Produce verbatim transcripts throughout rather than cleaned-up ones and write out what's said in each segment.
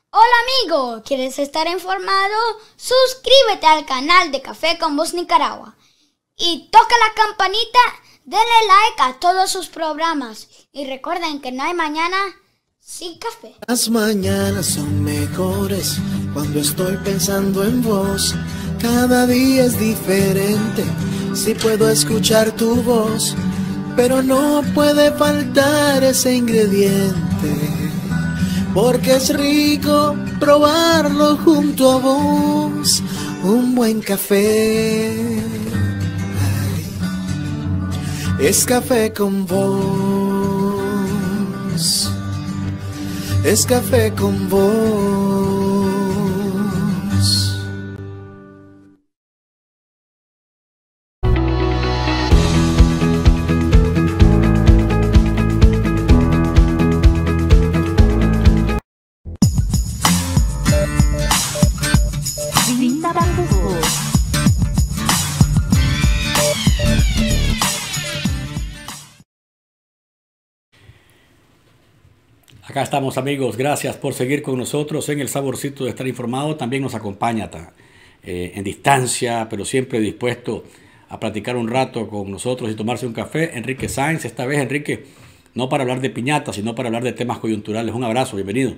Hola amigo, ¿quieres estar informado? Suscríbete al canal de Café con Voz Nicaragua y toca la campanita, denle like a todos sus programas y recuerden que no hay mañana sin café. Las mañanas son mejores cuando estoy pensando en vos. Cada día es diferente si puedo escuchar tu voz, pero no puede faltar ese ingrediente, porque es rico probarlo junto a vos. Un buen café, ay, es Café con Vos, es Café con Vos. Acá estamos, amigos, gracias por seguir con nosotros en el saborcito de estar informado. También nos acompaña eh, en distancia, pero siempre dispuesto a platicar un rato con nosotros y tomarse un café, Enrique Sáenz. Esta vez, Enrique, no para hablar de piñata, sino para hablar de temas coyunturales. Un abrazo, bienvenido.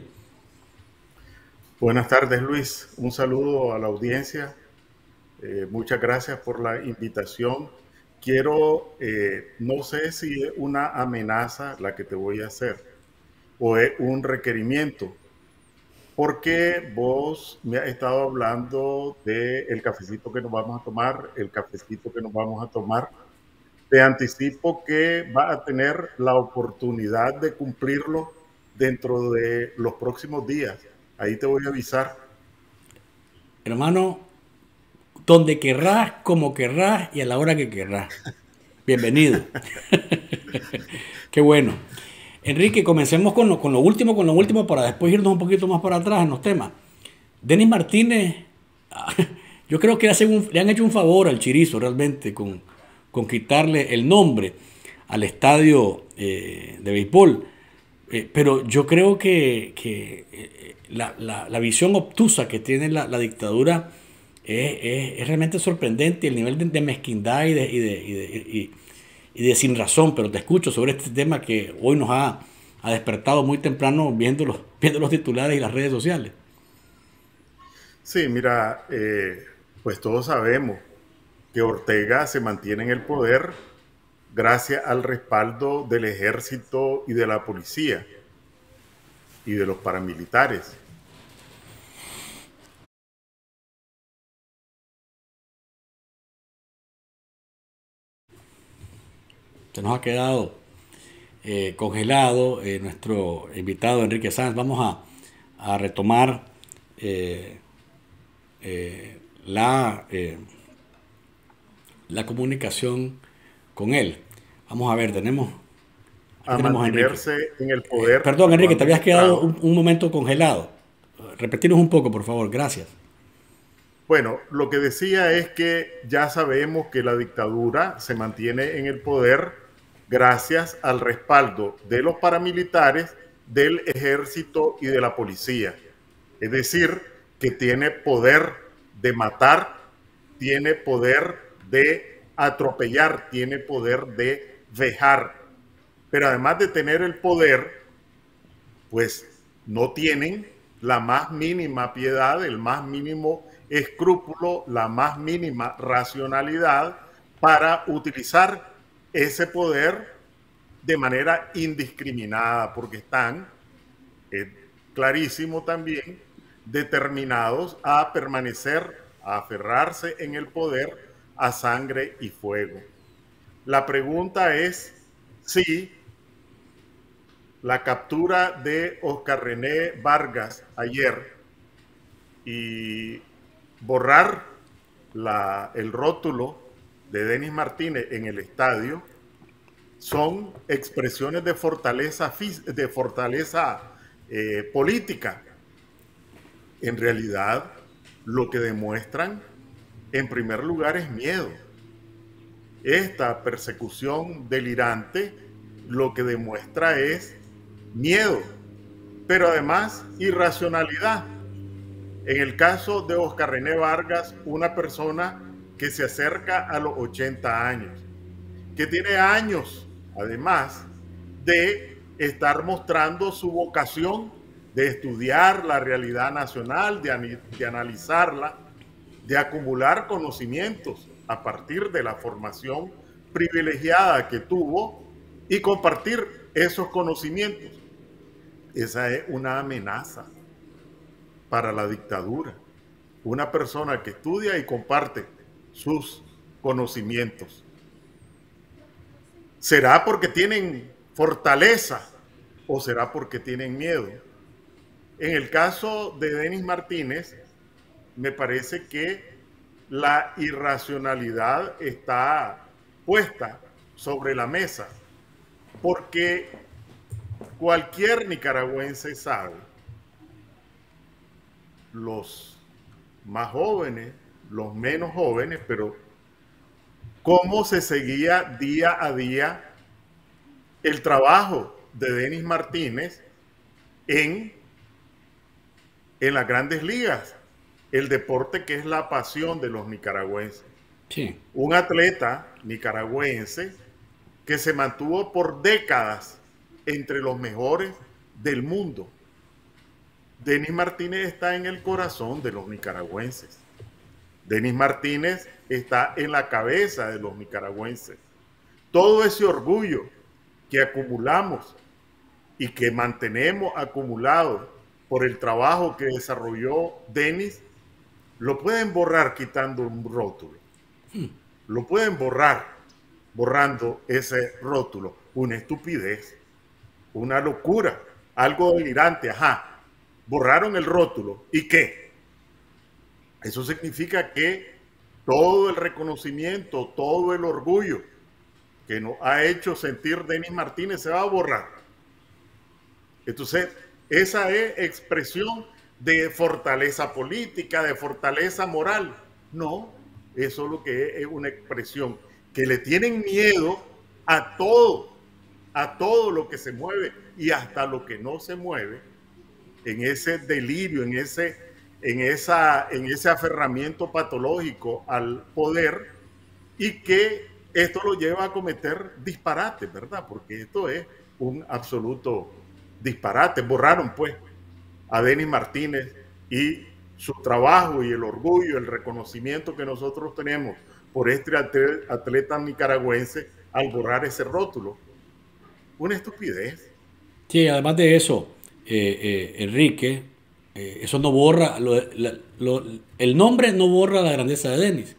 Buenas tardes, Luis. Un saludo a la audiencia. Eh, muchas gracias por la invitación. Quiero, eh, no sé si es una amenaza la que te voy a hacer o es un requerimiento, porque vos me has estado hablando del cafecito que nos vamos a tomar, el cafecito que nos vamos a tomar. Te anticipo que va a tener la oportunidad de cumplirlo dentro de los próximos días. Ahí te voy a avisar. Hermano, donde querrás, como querrás y a la hora que querrás. Bienvenido. Qué bueno. Enrique, comencemos con lo, con lo último, con lo último, para después irnos un poquito más para atrás en los temas. Denis Martínez, yo creo que le, hacen un, le han hecho un favor al Chirizo realmente con, con quitarle el nombre al estadio eh, de béisbol. Eh, pero yo creo que, que eh, la, la, la visión obtusa que tiene la, la dictadura es, es, es realmente sorprendente, el nivel de, de mezquindad y de, y de, y de, y, y de sin razón. Pero te escucho sobre este tema que hoy nos ha, ha despertado muy temprano viendo los, viendo los titulares y las redes sociales. Sí, mira, eh, pues todos sabemos que Ortega se mantiene en el poder gracias al respaldo del ejército y de la policía y de los paramilitares. Se nos ha quedado eh, congelado eh, nuestro invitado Enrique Sáenz. Vamos a, a retomar eh, eh, la, eh, la comunicación con él. Vamos a ver, tenemos... A tenemos mantenerse Enrique. en el poder. Eh, perdón, Enrique, te habías quedado un, un momento congelado. Repetirnos un poco, por favor. Gracias. Bueno, lo que decía es que ya sabemos que la dictadura se mantiene en el poder gracias al respaldo de los paramilitares, del ejército y de la policía. Es decir, que tiene poder de matar, tiene poder de atropellar, tiene poder de vejar. Pero además de tener el poder, pues no tienen la más mínima piedad, el más mínimo escrúpulo, la más mínima racionalidad para utilizar ese poder de manera indiscriminada, porque están, eh, clarísimo también, determinados a permanecer, a aferrarse en el poder a sangre y fuego. La pregunta es si la captura de Oscar René Vargas ayer y borrar la, el rótulo de Denis Martínez en el estadio son expresiones de fortaleza, de fortaleza eh, política. En realidad, lo que demuestran, en primer lugar, es miedo. Esta persecución delirante lo que demuestra es miedo, pero además irracionalidad. En el caso de Oscar René Vargas, una persona que se acerca a los ochenta años, que tiene años, además, de estar mostrando su vocación de estudiar la realidad nacional, de, de analizarla, de acumular conocimientos a partir de la formación privilegiada que tuvo y compartir esos conocimientos. Esa es una amenaza para la dictadura. Una persona que estudia y comparte sus conocimientos. ¿Será porque tienen fortaleza o será porque tienen miedo? En el caso de Denis Martínez, me parece que la irracionalidad está puesta sobre la mesa, porque cualquier nicaragüense sabe, los más jóvenes, los menos jóvenes, pero cómo se seguía día a día el trabajo de Denis Martínez en, en las grandes ligas, el deporte que es la pasión de los nicaragüenses. Sí. Un atleta nicaragüense que se mantuvo por décadas entre los mejores del mundo. Denis Martínez está en el corazón de los nicaragüenses. Denis Martínez está en la cabeza de los nicaragüenses. Todo ese orgullo que acumulamos y que mantenemos acumulado por el trabajo que desarrolló Denis, lo pueden borrar quitando un rótulo. Lo pueden borrar borrando ese rótulo. Una estupidez, una locura, algo delirante. Ajá, borraron el rótulo. ¿Y qué? Eso significa que todo el reconocimiento, todo el orgullo que nos ha hecho sentir Denis Martínez se va a borrar. Entonces, esa es expresión de fortaleza política, de fortaleza moral. No, eso es lo que es, es una expresión que le tienen miedo a todo, a todo lo que se mueve y hasta lo que no se mueve, en ese delirio, en ese, en esa, en ese aferramiento patológico al poder, y que esto lo lleva a cometer disparates, ¿verdad? Porque esto es un absoluto disparate. Borraron pues a Denis Martínez y su trabajo y el orgullo, el reconocimiento que nosotros tenemos por este atleta nicaragüense al borrar ese rótulo. Una estupidez. Sí, además de eso, eh, eh, Enrique, eh, eso no borra, lo, la, lo, el nombre no borra la grandeza de Denis.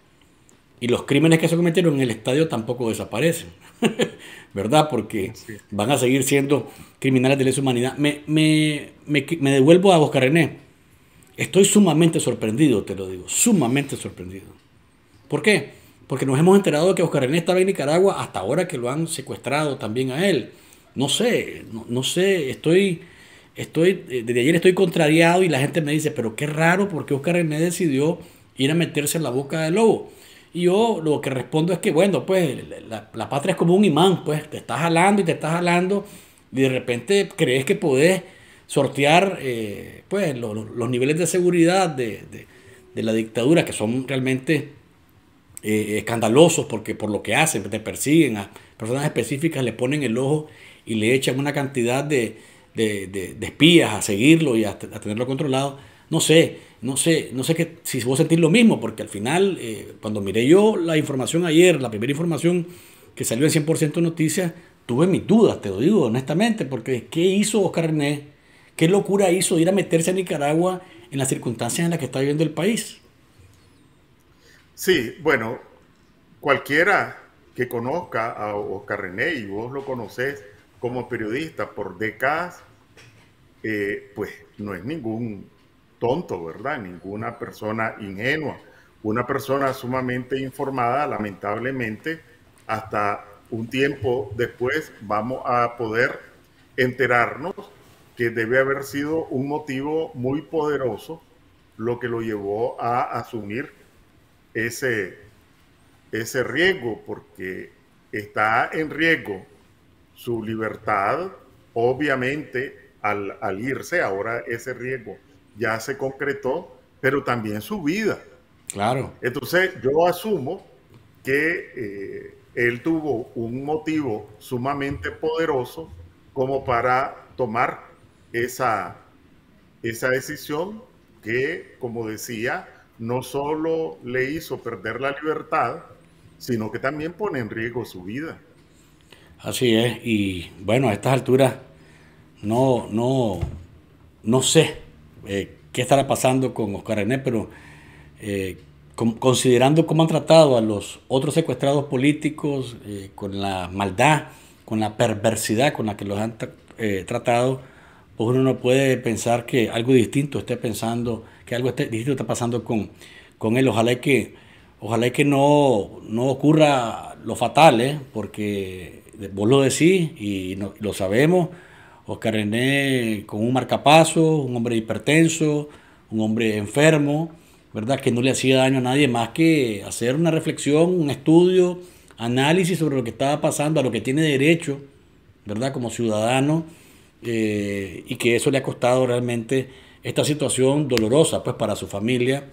Y los crímenes que se cometieron en el estadio tampoco desaparecen, ¿verdad? Porque sí, van a seguir siendo criminales de lesa humanidad. Me, me, me, me devuelvo a Oscar René. Estoy sumamente sorprendido, te lo digo, sumamente sorprendido. ¿Por qué? Porque nos hemos enterado de que Oscar René estaba en Nicaragua hasta ahora que lo han secuestrado también a él. No sé, no, no sé, estoy, estoy, desde ayer estoy contrariado y la gente me dice, pero qué raro, porque Oscar René decidió ir a meterse en la boca del lobo. Y yo lo que respondo es que, bueno, pues la, la patria es como un imán, pues te estás jalando y te estás jalando y de repente crees que podés sortear eh, pues, lo, lo, los niveles de seguridad de, de, de la dictadura, que son realmente eh, escandalosos porque por lo que hacen, te persiguen a personas específicas, le ponen el ojo y le echan una cantidad de, de, de, de espías a seguirlo y a, a tenerlo controlado. No sé, no sé, no sé que, si vos sentís lo mismo, porque al final, eh, cuando miré yo la información ayer, la primera información que salió en cien por ciento Noticias, tuve mis dudas, te lo digo honestamente, porque ¿qué hizo Oscar René? ¿Qué locura hizo ir a meterse a Nicaragua en las circunstancias en las que está viviendo el país? Sí, bueno, cualquiera que conozca a Oscar René, y vos lo conocés como periodista por décadas, eh, pues no es ningún tonto, ¿verdad? Ninguna persona ingenua, una persona sumamente informada. Lamentablemente, hasta un tiempo después vamos a poder enterarnos que debe haber sido un motivo muy poderoso lo que lo llevó a asumir ese, ese riesgo, porque está en riesgo su libertad, obviamente al, al irse, ahora ese riesgo ya se concretó, pero también su vida. Claro. Entonces yo asumo que eh, él tuvo un motivo sumamente poderoso como para tomar esa, esa decisión que, como decía, no solo le hizo perder la libertad, sino que también pone en riesgo su vida. Así es, y bueno, a estas alturas no, no, no sé eh, qué estará pasando con Oscar René, pero eh, con, considerando cómo han tratado a los otros secuestrados políticos, eh, con la maldad, con la perversidad con la que los han eh, tratado, pues uno no puede pensar que algo distinto esté pensando, que algo esté, distinto está pasando con, con él. Ojalá que, ojalá que no, no ocurra lo fatal, ¿eh? Porque vos lo decís y no, lo sabemos. Oscar René con un marcapaso, un hombre hipertenso, un hombre enfermo, ¿verdad? Que no le hacía daño a nadie más que hacer una reflexión, un estudio, análisis sobre lo que estaba pasando, a lo que tiene derecho, ¿verdad? Como ciudadano, eh, y que eso le ha costado realmente esta situación dolorosa, pues, para su familia.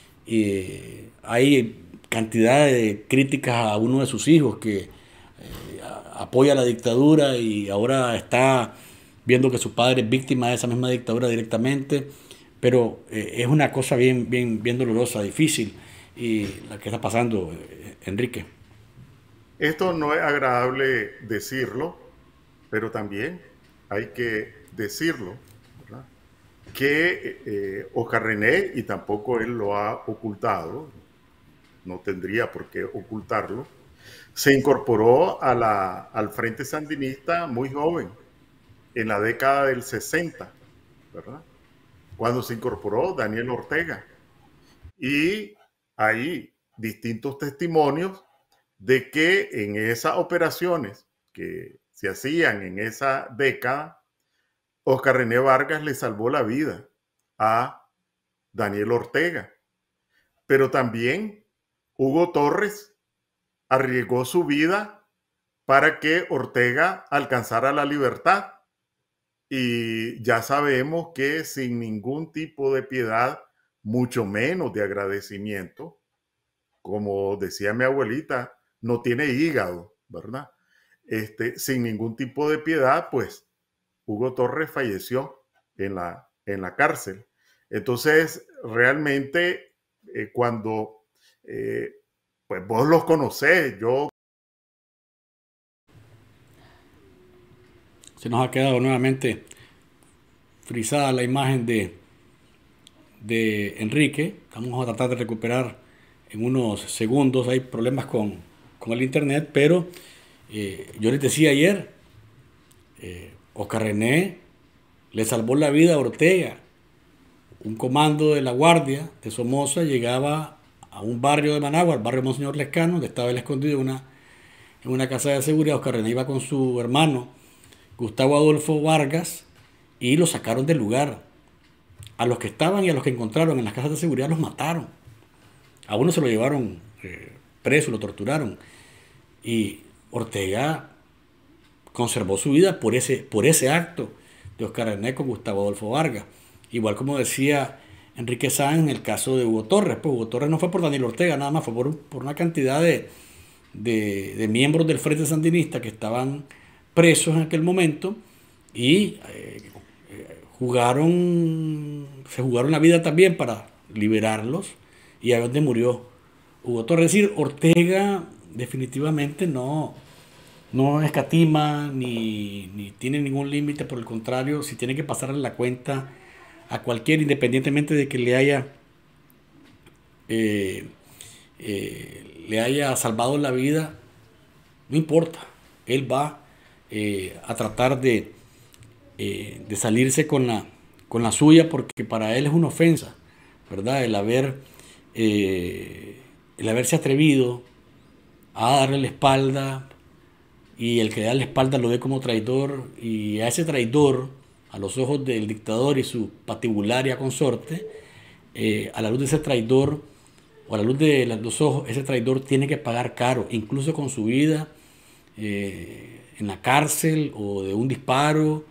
Eh, hay cantidad de críticas a uno de sus hijos que eh, apoya la dictadura y ahora está viendo que su padre es víctima de esa misma dictadura directamente, pero eh, es una cosa bien, bien, bien dolorosa, difícil, y la que está pasando, eh, Enrique. Esto no es agradable decirlo, pero también hay que decirlo, ¿verdad? Que eh, Oscar René, y tampoco él lo ha ocultado, no tendría por qué ocultarlo, se incorporó a la, al Frente Sandinista muy joven, en la década del sesenta, ¿verdad? Cuando se incorporó Daniel Ortega. Y hay distintos testimonios de que en esas operaciones que se hacían en esa década, Oscar René Vargas le salvó la vida a Daniel Ortega. Pero también Hugo Torres arriesgó su vida para que Ortega alcanzara la libertad. Y ya sabemos que sin ningún tipo de piedad, mucho menos de agradecimiento, como decía mi abuelita, no tiene hígado, ¿verdad? Este, sin ningún tipo de piedad, pues Hugo Torres falleció en la, en la cárcel. Entonces, realmente, eh, cuando eh, pues vos los conocés, yo... Se nos ha quedado nuevamente frisada la imagen de, de Enrique. Vamos a tratar de recuperar en unos segundos. Hay problemas con, con el internet, pero eh, yo les decía ayer, eh, Oscar René le salvó la vida a Ortega. Un comando de la Guardia de Somoza llegaba a un barrio de Managua, el barrio Monseñor Lescano, donde estaba él escondido en una, en una casa de seguridad. Oscar René iba con su hermano Gustavo Adolfo Vargas y lo sacaron del lugar. A los que estaban y a los que encontraron en las casas de seguridad los mataron. A uno se lo llevaron eh, preso, lo torturaron. Y Ortega conservó su vida por ese, por ese acto de Oscar René con Gustavo Adolfo Vargas. Igual como decía Enrique Sáenz en el caso de Hugo Torres. Pues Hugo Torres no fue por Daniel Ortega, nada más, fue por, por una cantidad de, de, de miembros del Frente Sandinista que estaban presos en aquel momento y eh, eh, jugaron, se jugaron la vida también para liberarlos, y a donde murió Hugo Torres. Es decir, Ortega definitivamente no, no escatima ni, ni tiene ningún límite, por el contrario, si tiene que pasarle la cuenta a cualquiera, independientemente de que le haya eh, eh, le haya salvado la vida, no importa, él va Eh, a tratar de, eh, de salirse con la, con la suya, porque para él es una ofensa, ¿verdad? El haber eh, el haberse atrevido a darle la espalda, y el que da la espalda lo ve como traidor, y a ese traidor, a los ojos del dictador y su patibularia consorte, eh, a la luz de ese traidor, o a la luz de los ojos, ese traidor tiene que pagar caro, incluso con su vida, eh, en la cárcel, o de un disparo,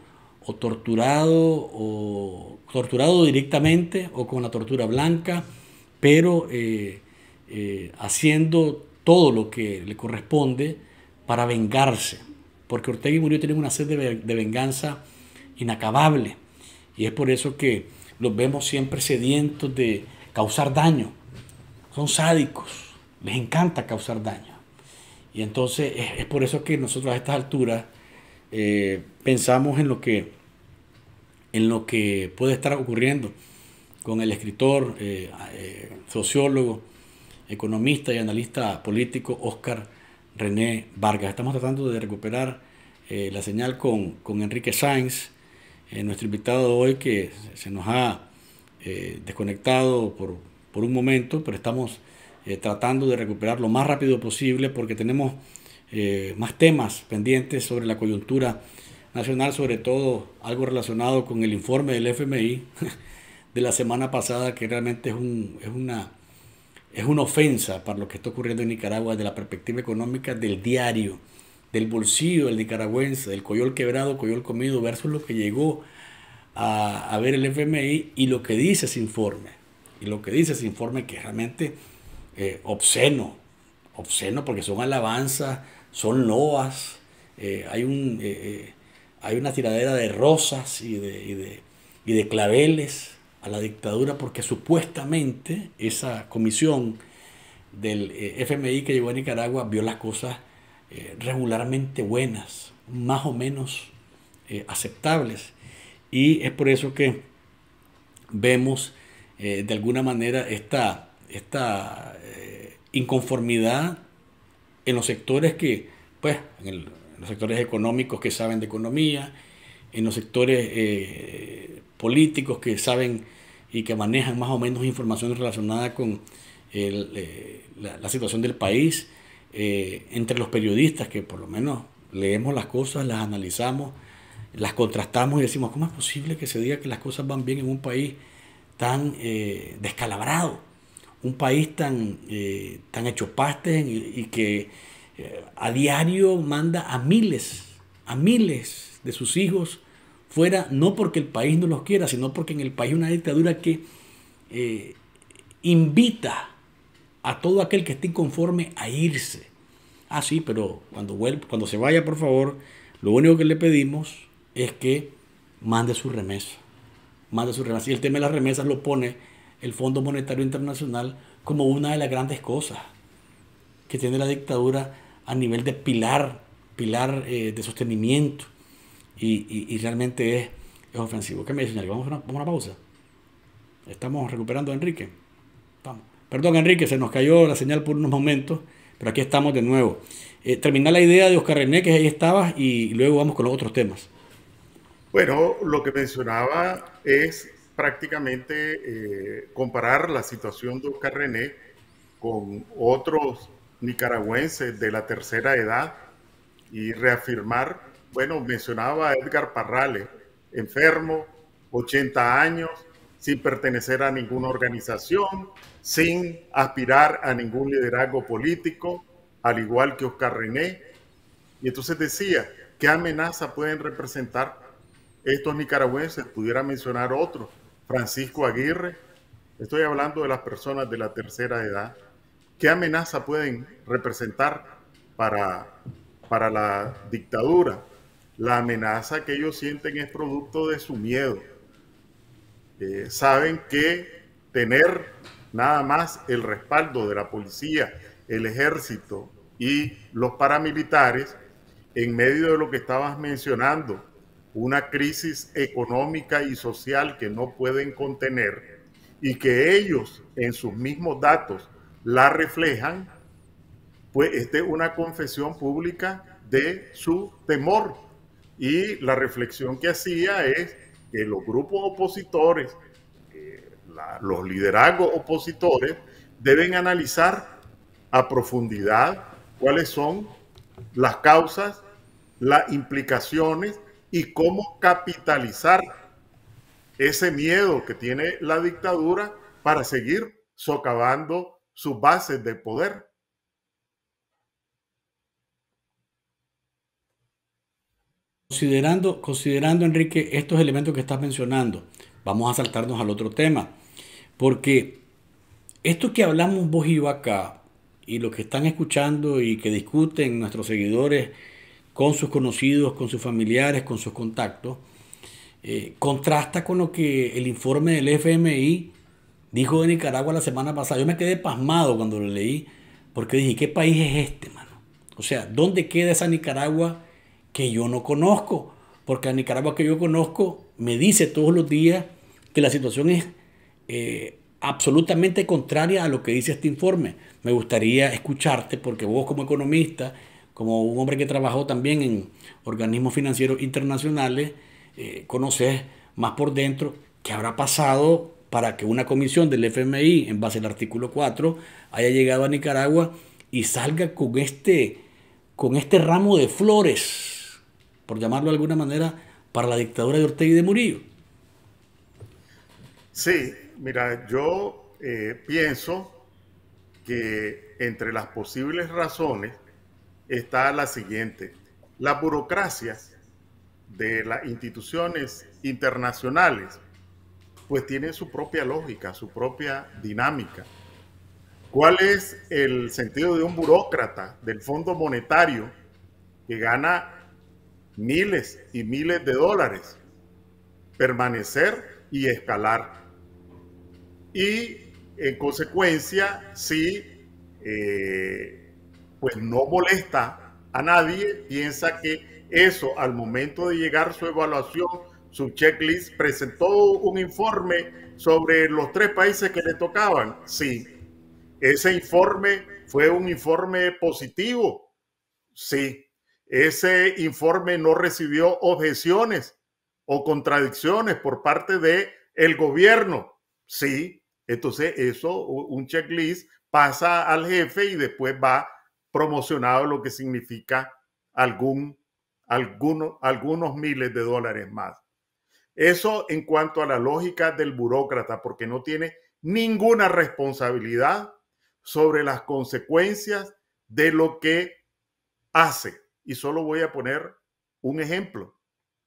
o torturado o torturado directamente o con la tortura blanca, pero eh, eh, haciendo todo lo que le corresponde para vengarse, porque Ortega y Murillo tienen una sed de, de venganza inacabable, y es por eso que los vemos siempre sedientos de causar daño. Son sádicos, les encanta causar daño, y entonces es, es por eso que nosotros a estas alturas eh, pensamos en lo que en lo que puede estar ocurriendo con el escritor, eh, eh, sociólogo, economista y analista político Óscar René Vargas. Estamos tratando de recuperar eh, la señal con, con Enrique Sáenz, eh, nuestro invitado de hoy, que se nos ha eh, desconectado por, por un momento, pero estamos eh, tratando de recuperar lo más rápido posible porque tenemos eh, más temas pendientes sobre la coyuntura nacional, sobre todo algo relacionado con el informe del F M I de la semana pasada, que realmente es, un, es, una, es una ofensa para lo que está ocurriendo en Nicaragua desde la perspectiva económica del diario, del bolsillo del nicaragüense, del coyol quebrado, coyol comido, versus lo que llegó a, a ver el F M I y lo que dice ese informe. Y lo que dice ese informe que es realmente eh, obsceno, obsceno porque son alabanzas, son loas, eh, hay un... Eh, eh, hay una tiradera de rosas y de, y, de, y de claveles a la dictadura porque supuestamente esa comisión del eh, F M I que llegó a Nicaragua vio las cosas eh, regularmente buenas, más o menos eh, aceptables. Y es por eso que vemos eh, de alguna manera esta, esta eh, inconformidad en los sectores que, pues, en el en los sectores económicos que saben de economía, en los sectores eh, políticos que saben y que manejan más o menos información relacionada con el, eh, la, la situación del país, eh, entre los periodistas que por lo menos leemos las cosas, las analizamos, las contrastamos y decimos, ¿cómo es posible que se diga que las cosas van bien en un país tan eh, descalabrado, un país tan, eh, tan hecho pastes y, y que a diario manda a miles, a miles de sus hijos fuera, no porque el país no los quiera, sino porque en el país hay una dictadura que eh, invita a todo aquel que esté inconforme a irse. Ah, sí, pero cuando, vuelva, cuando se vaya, por favor, lo único que le pedimos es que mande su remesa. Mande su remesa. Y el tema de las remesas lo pone el Fondo Monetario Internacional como una de las grandes cosas que tiene la dictadura a nivel de pilar, pilar eh, de sostenimiento, y, y, y realmente es, es ofensivo. ¿Qué me dicen? Vamos a una, vamos a una pausa. Estamos recuperando a Enrique. Vamos. Perdón, Enrique, se nos cayó la señal por unos momentos, pero aquí estamos de nuevo. Eh, terminar la idea de Óscar René, que ahí estabas, y luego vamos con los otros temas. Bueno, lo que mencionaba es prácticamente eh, comparar la situación de Óscar René con otros nicaragüenses de la tercera edad y reafirmar, bueno, mencionaba a Edgar Parrales, enfermo, ochenta años, sin pertenecer a ninguna organización, sin aspirar a ningún liderazgo político, al igual que Óscar René. Y entonces decía, ¿qué amenaza pueden representar estos nicaragüenses? Pudiera mencionar otros, Francisco Aguirre, estoy hablando de las personas de la tercera edad. ¿Qué amenaza pueden representar para, para la dictadura? La amenaza que ellos sienten es producto de su miedo. Eh, saben que tener nada más el respaldo de la policía, el ejército y los paramilitares, en medio de lo que estabas mencionando, una crisis económica y social que no pueden contener y que ellos en sus mismos datos la reflejan, pues esta es una confesión pública de su temor. Y la reflexión que hacía es que los grupos opositores, eh, la, los liderazgos opositores, deben analizar a profundidad cuáles son las causas, las implicaciones y cómo capitalizar ese miedo que tiene la dictadura para seguir socavando sus bases de poder. considerando, considerando, Enrique, estos elementos que estás mencionando, vamos a saltarnos al otro tema, porque esto que hablamos vos y yo acá, y los que están escuchando y que discuten nuestros seguidores con sus conocidos, con sus familiares, con sus contactos, eh, contrasta con lo que el informe del F M I dijo de Nicaragua la semana pasada. Yo me quedé pasmado cuando lo leí, porque dije, ¿qué país es este, mano? O sea, ¿dónde queda esa Nicaragua que yo no conozco? Porque la Nicaragua que yo conozco me dice todos los días que la situación es eh, absolutamente contraria a lo que dice este informe. Me gustaría escucharte, porque vos como economista, como un hombre que trabajó también en organismos financieros internacionales, eh, conoces más por dentro qué habrá pasado para que una comisión del F M I, en base al artículo cuatro, haya llegado a Nicaragua y salga con este, con este ramo de flores, por llamarlo de alguna manera, para la dictadura de Ortega y de Murillo. Sí, mira, yo eh, pienso que entre las posibles razones está la siguiente. Las burocracias de las instituciones internacionales pues tienen su propia lógica, su propia dinámica. ¿Cuál es el sentido de un burócrata del Fondo Monetario que gana miles y miles de dólares? Permanecer y escalar. Y en consecuencia, si eh, pues no molesta a nadie, piensa que eso al momento de llegar su evaluación, su checklist, presentó un informe sobre los tres países que le tocaban. Sí, ese informe fue un informe positivo. Sí, ese informe no recibió objeciones o contradicciones por parte del gobierno. Sí, entonces eso, un checklist pasa al jefe y después va promocionado, lo que significa algún, alguno, algunos miles de dólares más. Eso en cuanto a la lógica del burócrata, porque no tiene ninguna responsabilidad sobre las consecuencias de lo que hace. Y solo voy a poner un ejemplo.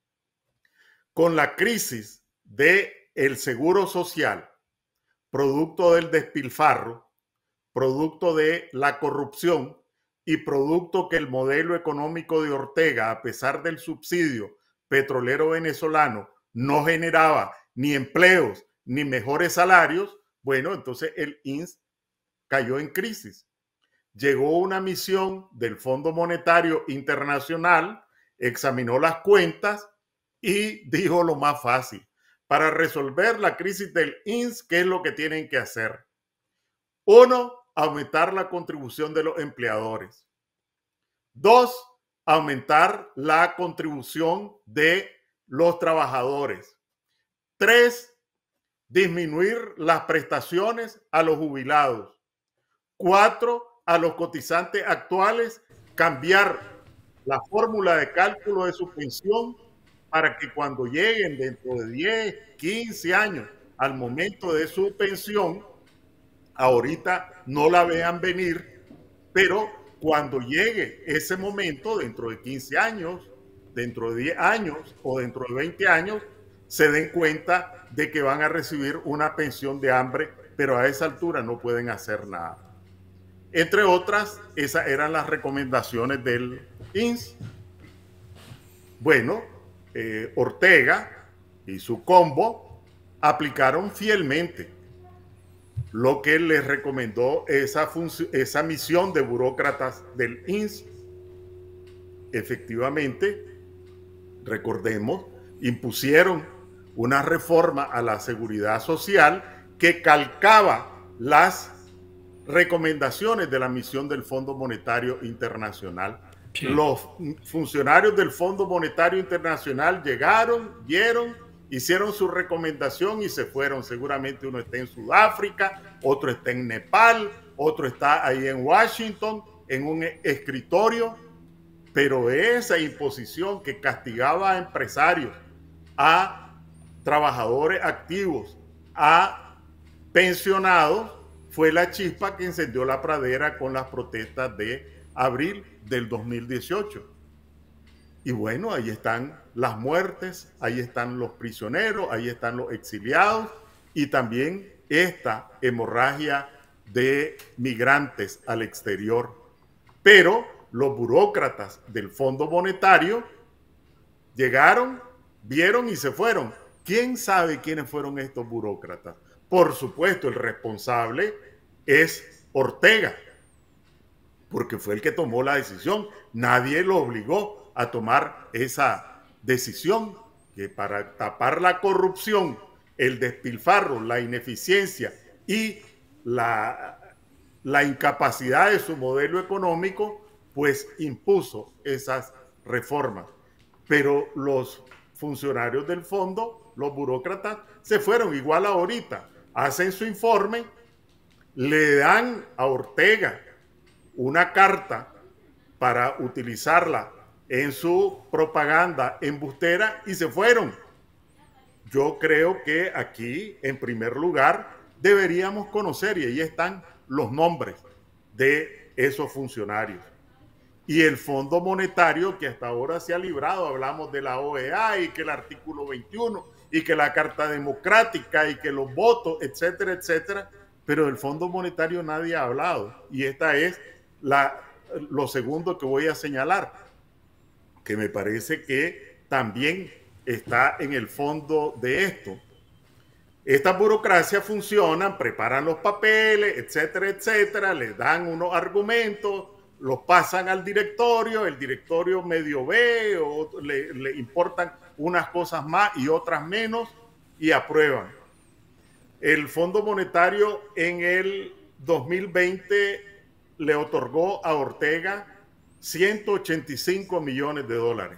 Con la crisis del seguro social, producto del despilfarro, producto de la corrupción y producto que el modelo económico de Ortega, a pesar del subsidio petrolero venezolano, no generaba ni empleos ni mejores salarios, bueno, entonces el I N S cayó en crisis. Llegó una misión del Fondo Monetario Internacional, examinó las cuentas y dijo lo más fácil. Para resolver la crisis del I N S, ¿qué es lo que tienen que hacer? Uno, aumentar la contribución de los empleadores. Dos, aumentar la contribución de los trabajadores. Tres, disminuir las prestaciones a los jubilados. Cuatro, a los cotizantes actuales, cambiar la fórmula de cálculo de su pensión para que cuando lleguen dentro de diez, quince años al momento de su pensión, ahorita no la vean venir, pero cuando llegue ese momento, dentro de quince años, dentro de diez años o dentro de veinte años, se den cuenta de que van a recibir una pensión de hambre, pero a esa altura no pueden hacer nada. Entre otras, esas eran las recomendaciones del I N S. Bueno, eh, Ortega y su combo aplicaron fielmente lo que les recomendó esa, esa misión de burócratas del I N S. Efectivamente, recordemos, impusieron una reforma a la seguridad social que calcaba las recomendaciones de la misión del Fondo Monetario Internacional. Sí. Los funcionarios del Fondo Monetario Internacional llegaron, vieron, hicieron su recomendación y se fueron. Seguramente uno está en Sudáfrica, otro está en Nepal, otro está ahí en Washington, en un escritorio. Pero esa imposición que castigaba a empresarios, a trabajadores activos, a pensionados, fue la chispa que encendió la pradera con las protestas de abril del dos mil dieciocho. Y bueno, ahí están las muertes, ahí están los prisioneros, ahí están los exiliados y también esta hemorragia de migrantes al exterior. Pero los burócratas del Fondo Monetario llegaron, vieron y se fueron. ¿Quién sabe quiénes fueron estos burócratas? Por supuesto, el responsable es Ortega, porque fue el que tomó la decisión. Nadie lo obligó a tomar esa decisión, que para tapar la corrupción, el despilfarro, la ineficiencia y la, la incapacidad de su modelo económico, pues impuso esas reformas. Pero los funcionarios del fondo, los burócratas, se fueron. Igual ahorita, hacen su informe, le dan a Ortega una carta para utilizarla en su propaganda embustera y se fueron. Yo creo que aquí, en primer lugar, deberíamos conocer, y ahí están los nombres de esos funcionarios. Y el Fondo Monetario, que hasta ahora se ha librado, hablamos de la O E A y que el artículo veintiuno y que la Carta Democrática y que los votos, etcétera, etcétera, pero del Fondo Monetario nadie ha hablado. Y esta es la, lo segundo que voy a señalar, que me parece que también está en el fondo de esto. Estas burocracias funcionan, preparan los papeles, etcétera, etcétera, les dan unos argumentos, los pasan al directorio, el directorio medio ve o le, le importan unas cosas más y otras menos y aprueban. El Fondo Monetario en el dos mil veinte le otorgó a Ortega ciento ochenta y cinco millones de dólares.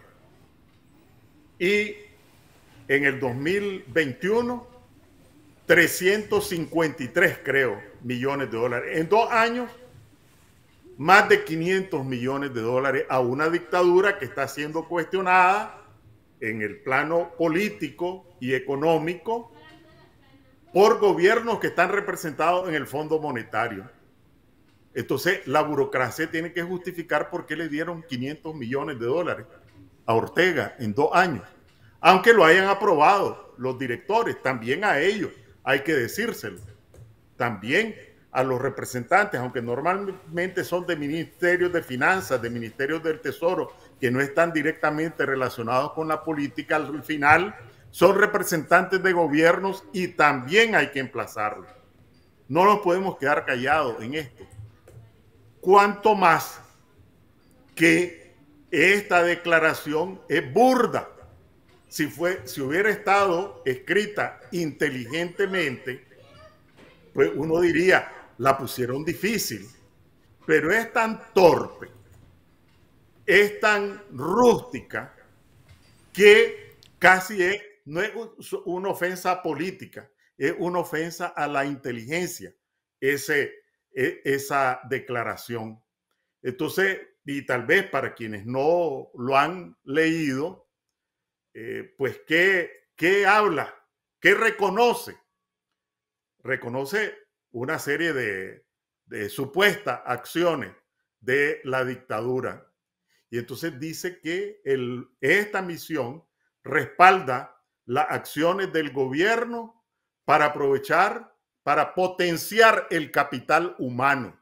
Y en el dos mil veintiuno, trescientos cincuenta y tres, creo, millones de dólares. En dos años, más de quinientos millones de dólares a una dictadura que está siendo cuestionada en el plano político y económico por gobiernos que están representados en el Fondo Monetario. Entonces, la burocracia tiene que justificar por qué le dieron quinientos millones de dólares a Ortega en dos años. Aunque lo hayan aprobado los directores, también a ellos hay que decírselo. También a los representantes, aunque normalmente son de ministerios de finanzas, de ministerios del tesoro, que no están directamente relacionados con la política, al final son representantes de gobiernos y también hay que emplazarlos. No nos podemos quedar callados en esto. Cuanto más que esta declaración es burda. Si, fue, si hubiera estado escrita inteligentemente, pues uno diría, la pusieron difícil, pero es tan torpe, es tan rústica, que casi es, no es una ofensa política, es una ofensa a la inteligencia, ese, esa declaración. Entonces, y tal vez para quienes no lo han leído, eh, pues, ¿qué, qué habla? ¿Qué reconoce? Reconoce una serie de, de supuestas acciones de la dictadura. Y entonces dice que el, esta misión respalda las acciones del gobierno para aprovechar, para potenciar el capital humano.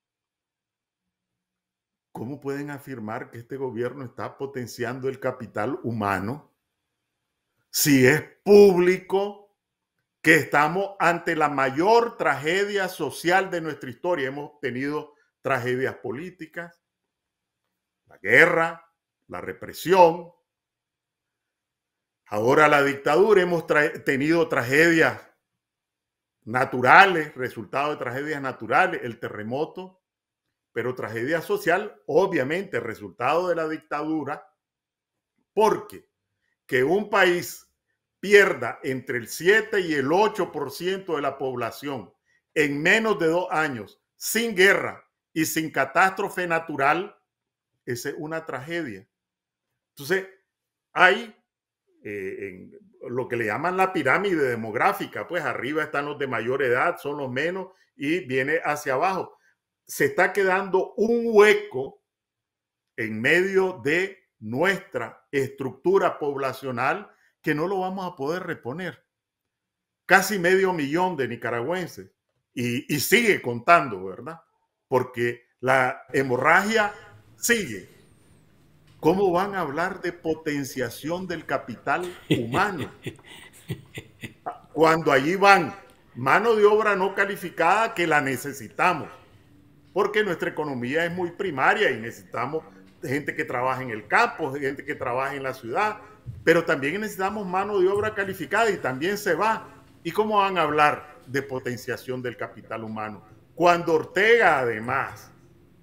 ¿Cómo pueden afirmar que este gobierno está potenciando el capital humano si es público que estamos ante la mayor tragedia social de nuestra historia? Hemos tenido tragedias políticas, la guerra, la represión, ahora la dictadura, hemos tra- tenido tragedias naturales, resultado de tragedias naturales, el terremoto, pero tragedia social, obviamente, resultado de la dictadura, porque que un país pierda entre el siete y el ocho por ciento de la población en menos de dos años, sin guerra y sin catástrofe natural, esa es una tragedia. Entonces, hay eh, en lo que le llaman la pirámide demográfica, pues arriba están los de mayor edad, son los menos, y viene hacia abajo. Se está quedando un hueco en medio de nuestra estructura poblacional que no lo vamos a poder reponer. Casi medio millón de nicaragüenses y, y sigue contando, ¿verdad? Porque la hemorragia sigue. ¿Cómo van a hablar de potenciación del capital humano? Cuando allí van mano de obra no calificada que la necesitamos, porque nuestra economía es muy primaria y necesitamos gente que trabaje en el campo, gente que trabaje en la ciudad, pero también necesitamos mano de obra calificada y también se va. ¿Y cómo van a hablar de potenciación del capital humano? Cuando Ortega además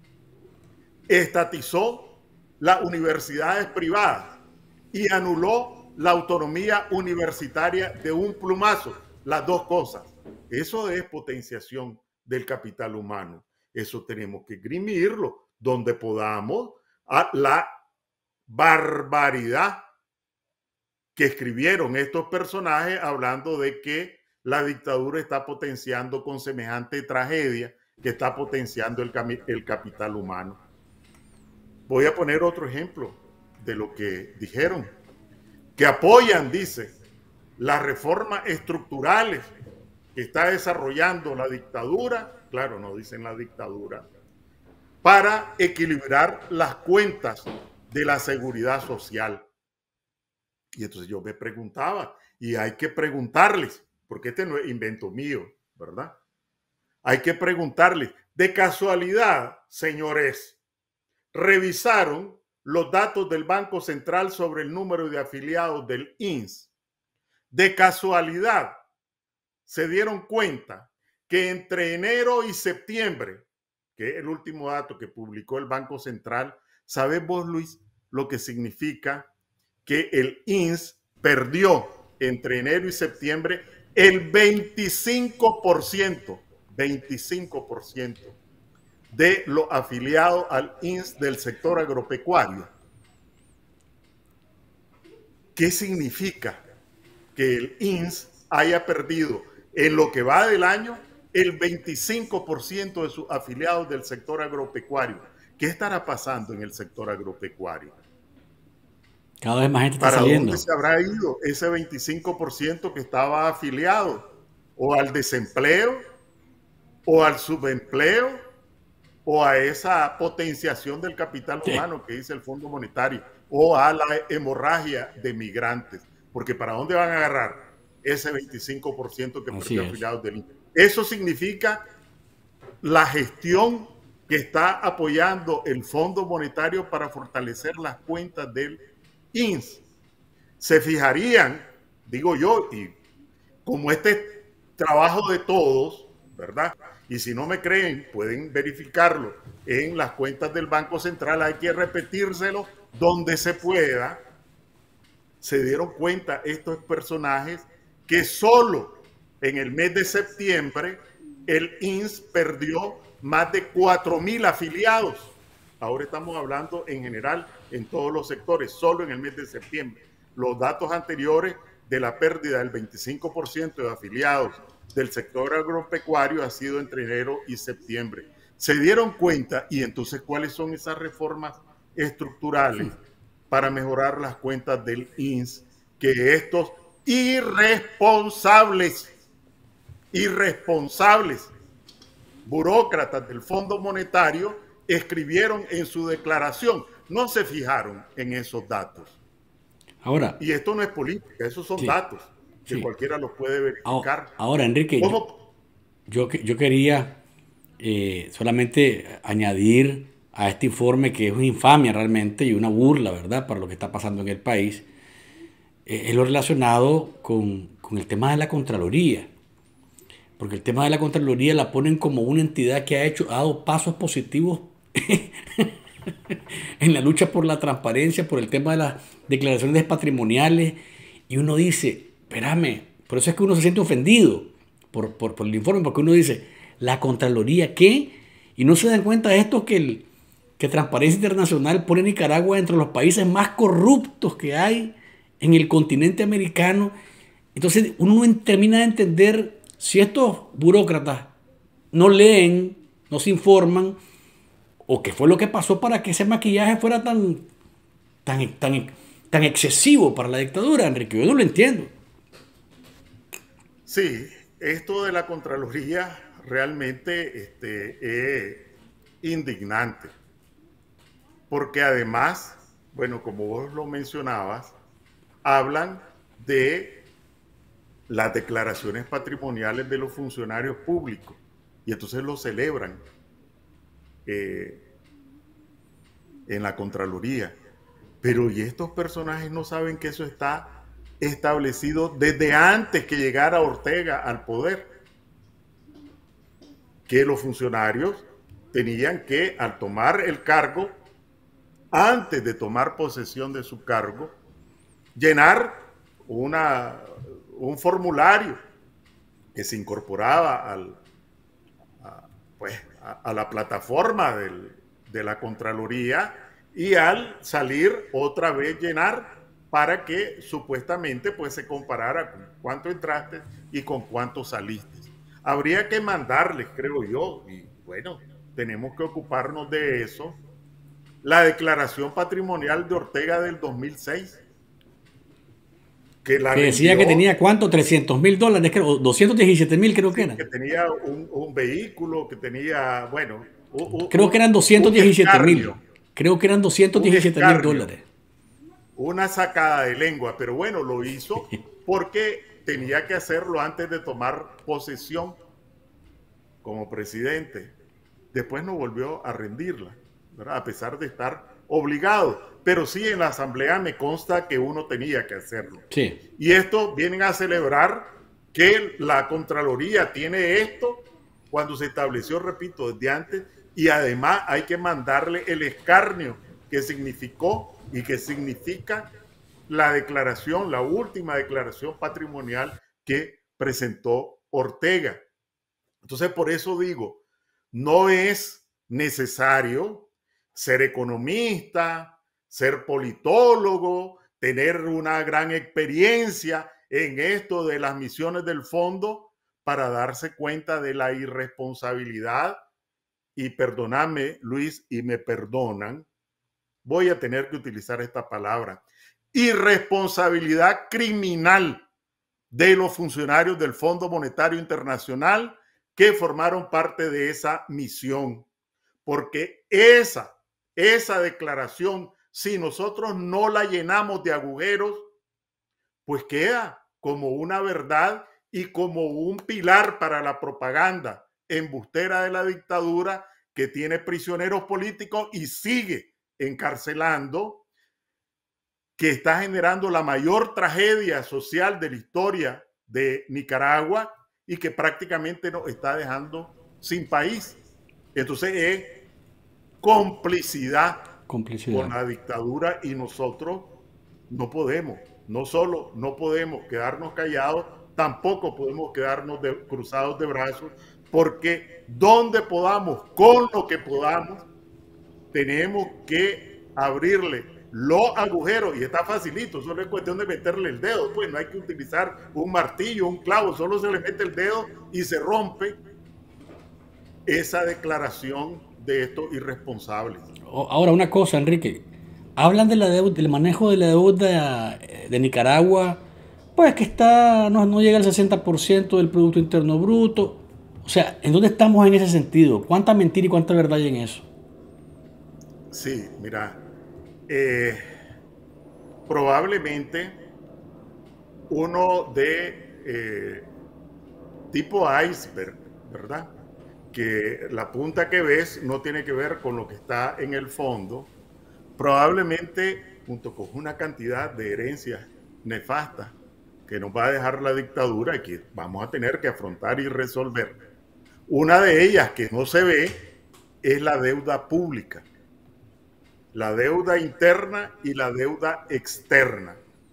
estatizó las universidades privadas y anuló la autonomía universitaria de un plumazo, las dos cosas. Eso es potenciación del capital humano. Eso tenemos que esgrimirlo donde podamos a la barbaridad que escribieron estos personajes hablando de que la dictadura está potenciando con semejante tragedia, que está potenciando el, el capital humano. Voy a poner otro ejemplo de lo que dijeron, que apoyan, dice, las reformas estructurales que está desarrollando la dictadura, claro, no dicen la dictadura, para equilibrar las cuentas de la seguridad social. Y entonces yo me preguntaba, y hay que preguntarles, porque este no es invento mío, ¿verdad? Hay que preguntarles, de casualidad, señores, revisaron los datos del Banco Central sobre el número de afiliados del I N S. De casualidad, se dieron cuenta que entre enero y septiembre, que es el último dato que publicó el Banco Central, ¿sabes vos, Luis, lo que significa que el I N S perdió entre enero y septiembre el veinticinco por ciento, veinticinco por ciento de los afiliados al I N S del sector agropecuario? ¿Qué significa que el I N S haya perdido en lo que va del año el veinticinco por ciento de sus afiliados del sector agropecuario? ¿Qué estará pasando en el sector agropecuario? Cada vez más gente está ¿Para saliendo. dónde se habrá ido ese veinticinco por ciento que estaba afiliado? ¿O al desempleo? ¿O al subempleo? ¿O a esa potenciación del capital humano que dice el Fondo Monetario? ¿O a la hemorragia de migrantes? Porque ¿para dónde van a agarrar ese veinticinco por ciento que perdió afiliados del I N S? Eso significa la gestión que está apoyando el Fondo Monetario para fortalecer las cuentas del I N S. Se fijarían, digo yo, y como este trabajo de todos, ¿verdad? Y si no me creen, pueden verificarlo en las cuentas del Banco Central, hay que repetírselo donde se pueda. Se dieron cuenta estos personajes que solo en el mes de septiembre el I N S perdió más de cuatro mil afiliados. Ahora estamos hablando en general en todos los sectores, solo en el mes de septiembre. Los datos anteriores de la pérdida del veinticinco por ciento de afiliados del sector agropecuario ha sido entre enero y septiembre. Se dieron cuenta, y entonces, ¿cuáles son esas reformas estructurales para mejorar las cuentas del I N S? Que estos irresponsables, irresponsables burócratas del Fondo Monetario escribieron en su declaración. No se fijaron en esos datos. Ahora, y esto no es política, esos son sí, datos que sí. cualquiera los puede verificar. Ahora, ahora Enrique, yo, yo, yo quería eh, solamente añadir a este informe, que es una infamia realmente y una burla, ¿verdad?, para lo que está pasando en el país, eh, es lo relacionado con, con el tema de la Contraloría. Porque el tema de la Contraloría la ponen como una entidad que ha hecho, ha dado pasos positivos en la lucha por la transparencia, por el tema de las declaraciones patrimoniales, y uno dice, espérame, por eso es que uno se siente ofendido por, por, por el informe, porque uno dice, ¿la Contraloría qué? Y no se dan cuenta de esto, que, el, que Transparencia Internacional pone a Nicaragua entre los países más corruptos que hay en el continente americano. Entonces uno no termina de entender si estos burócratas no leen, no se informan, o qué fue lo que pasó para que ese maquillaje fuera tan, tan, tan, tan excesivo para la dictadura, Enrique? Yo no lo entiendo. Sí, esto de la Contraloría realmente este, es indignante, porque además, bueno, como vos lo mencionabas, hablan de las declaraciones patrimoniales de los funcionarios públicos y entonces lo celebran eh, en la Contraloría. Pero ¿y estos personajes no saben que eso está establecido desde antes que llegara Ortega al poder? Que los funcionarios tenían que, al tomar el cargo, antes de tomar posesión de su cargo, llenar una, un formulario que se incorporaba al, a, pues, a, a la plataforma del, de la Contraloría, y al salir otra vez llenar para que supuestamente pues, se comparara con cuánto entraste y con cuánto saliste. Habría que mandarles, creo yo, y bueno, tenemos que ocuparnos de eso, la declaración patrimonial de Ortega del dos mil seis. Que, la que decía rindió, que tenía cuánto, trescientos mil dólares, creo, doscientos diecisiete mil creo que era. Que tenía un, un vehículo, que tenía, bueno... Un, creo que eran doscientos diecisiete mil. Creo que eran doscientos diecisiete mil dólares. Una sacada de lengua, pero bueno, lo hizo porque tenía que hacerlo antes de tomar posesión como presidente. Después no volvió a rendirla, ¿verdad? A pesar de estar obligado. Pero sí, en la asamblea me consta que uno tenía que hacerlo. Sí. Y esto vienen a celebrar que la Contraloría tiene esto cuando se estableció, repito, desde antes. Y además hay que mandarle el escarnio que significó y que significa la declaración, la última declaración patrimonial que presentó Ortega. Entonces, por eso digo, no es necesario ser economista, ser politólogo, tener una gran experiencia en esto de las misiones del fondo para darse cuenta de la irresponsabilidad. Y perdóname, Luis, y me perdonan, voy a tener que utilizar esta palabra, irresponsabilidad criminal de los funcionarios del Fondo Monetario Internacional que formaron parte de esa misión. Porque esa, esa declaración, si nosotros no la llenamos de agujeros, pues queda como una verdad y como un pilar para la propaganda embustera de la dictadura, que tiene prisioneros políticos y sigue encarcelando, que está generando la mayor tragedia social de la historia de Nicaragua y que prácticamente nos está dejando sin país. Entonces es complicidad, complicidad con la dictadura, y nosotros no podemos, no solo no podemos quedarnos callados, tampoco podemos quedarnos de, cruzados de brazos, porque donde podamos, con lo que podamos, tenemos que abrirle los agujeros, y está facilito, solo es cuestión de meterle el dedo, pues no hay que utilizar un martillo, un clavo, solo se le mete el dedo y se rompe esa declaración de estos irresponsables. Ahora, una cosa, Enrique, hablan de la deuda, del manejo de la deuda de Nicaragua, pues que está, no, no llega al sesenta por ciento del Producto Interno Bruto. O sea, ¿en dónde estamos en ese sentido? ¿Cuánta mentira y cuánta verdad hay en eso? Sí, mira, eh, probablemente uno de eh, tipo iceberg, ¿verdad? Que la punta que ves no tiene que ver con lo que está en el fondo. Probablemente, junto con una cantidad de herencias nefastas que nos va a dejar la dictadura y que vamos a tener que afrontar y resolver. Una de ellas que no se ve es la deuda pública, la deuda interna y la deuda externa,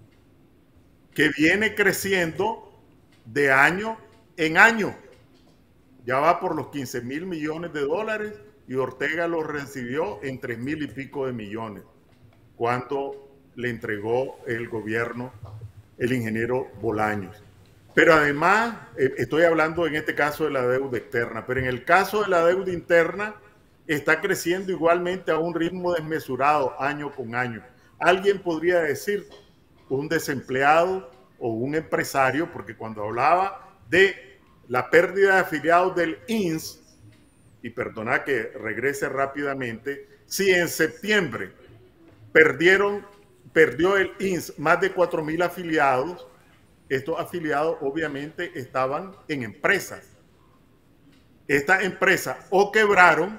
que viene creciendo de año en año. Ya va por los quince mil millones de dólares y Ortega lo recibió en tres mil y pico de millones, cuando le entregó el gobierno el ingeniero Bolaños. Pero además, eh, estoy hablando en este caso de la deuda externa, pero en el caso de la deuda interna está creciendo igualmente a un ritmo desmesurado año con año. alguien podría decir un desempleado o un empresario, porque cuando hablaba de la pérdida de afiliados del I N S, y perdona que regrese rápidamente, si en septiembre perdieron, perdió el I N S más de cuatro mil afiliados, estos afiliados obviamente estaban en empresas. Estas empresas o quebraron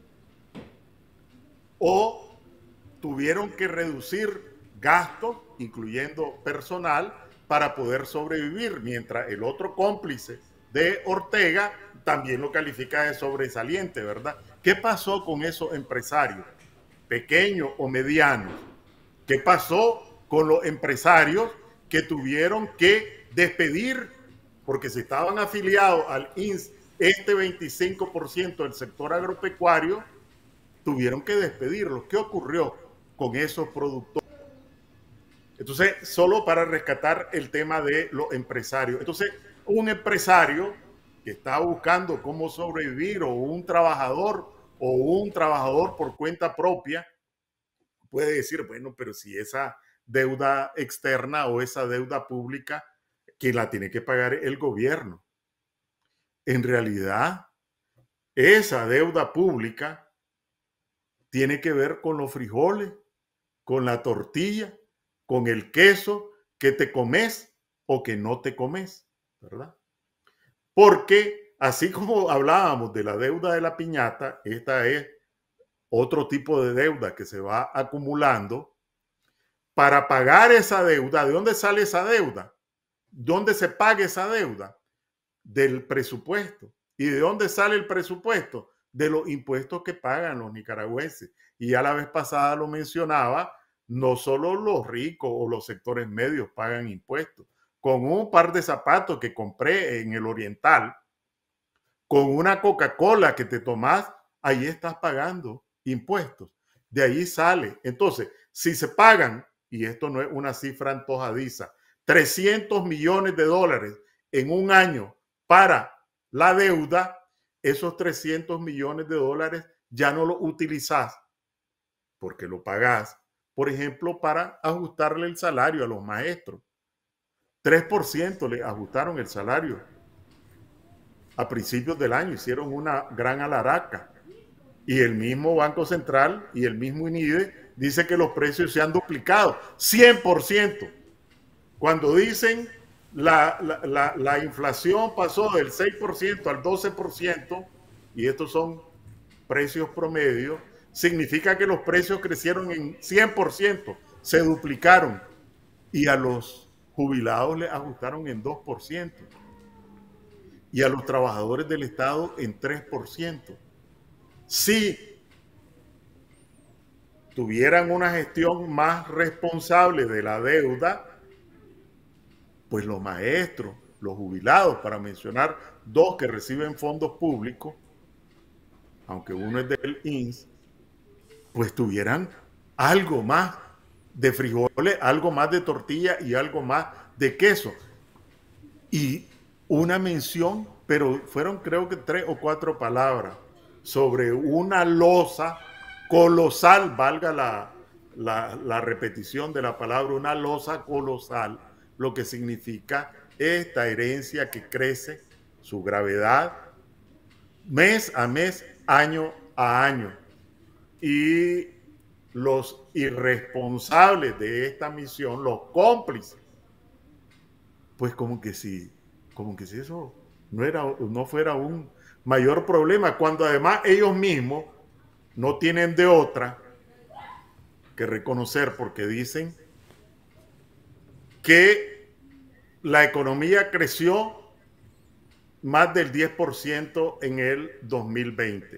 o tuvieron que reducir gastos, incluyendo personal, para poder sobrevivir, mientras el otro cómplice de Ortega también lo califica de sobresaliente, ¿verdad? ¿Qué pasó con esos empresarios, pequeños o medianos? ¿Qué pasó con los empresarios que tuvieron que despedir porque si estaban afiliados al I N S, este veinticinco por ciento del sector agropecuario, tuvieron que despedirlos? ¿Qué ocurrió con esos productores? Entonces, solo para rescatar el tema de los empresarios. Entonces, un empresario que está buscando cómo sobrevivir, o un trabajador, o un trabajador por cuenta propia, puede decir, bueno, pero si esa deuda externa o esa deuda pública, ¿quién la tiene que pagar? El gobierno. En realidad, esa deuda pública tiene que ver con los frijoles, con la tortilla, con el queso que te comes o que no te comes, ¿verdad? Porque así como hablábamos de la deuda de la piñata, esta es otro tipo de deuda que se va acumulando. Para pagar esa deuda, ¿de dónde sale esa deuda? ¿Dónde se paga esa deuda? Del presupuesto. ¿Y de dónde sale el presupuesto? De los impuestos que pagan los nicaragüenses. Y ya la vez pasada lo mencionaba, no solo los ricos o los sectores medios pagan impuestos. Con un par de zapatos que compré en el Oriental, con una Coca-Cola que te tomás, ahí estás pagando impuestos. De ahí sale. Entonces, si se pagan, y esto no es una cifra antojadiza, trescientos millones de dólares en un año para la deuda, esos trescientos millones de dólares ya no los utilizás porque lo pagás, por ejemplo, para ajustarle el salario a los maestros. tres por ciento le ajustaron el salario a principios del año, hicieron una gran alaraca. Y el mismo Banco Central y el mismo INIDE dice que los precios se han duplicado, cien por ciento. Cuando dicen la, la, la, la inflación pasó del seis por ciento al doce por ciento, y estos son precios promedios, significa que los precios crecieron en cien por ciento, se duplicaron, y a los jubilados les ajustaron en dos por ciento, y a los trabajadores del Estado en tres por ciento. Si tuvieran una gestión más responsable de la deuda, pues los maestros, los jubilados, para mencionar dos que reciben fondos públicos, aunque uno es del I N S, pues tuvieran algo más de frijoles, algo más de tortilla y algo más de queso. Y una mención, pero fueron creo que tres o cuatro palabras, sobre una losa colosal, valga la, la, la repetición de la palabra, una losa colosal, lo que significa esta herencia que crece, su gravedad, mes a mes, año a año. Y los irresponsables de esta misión, los cómplices, pues como que si, como que si eso no, era, no fuera un mayor problema, cuando además ellos mismos no tienen de otra que reconocer, porque dicen que la economía creció más del diez por ciento en el dos mil veinte.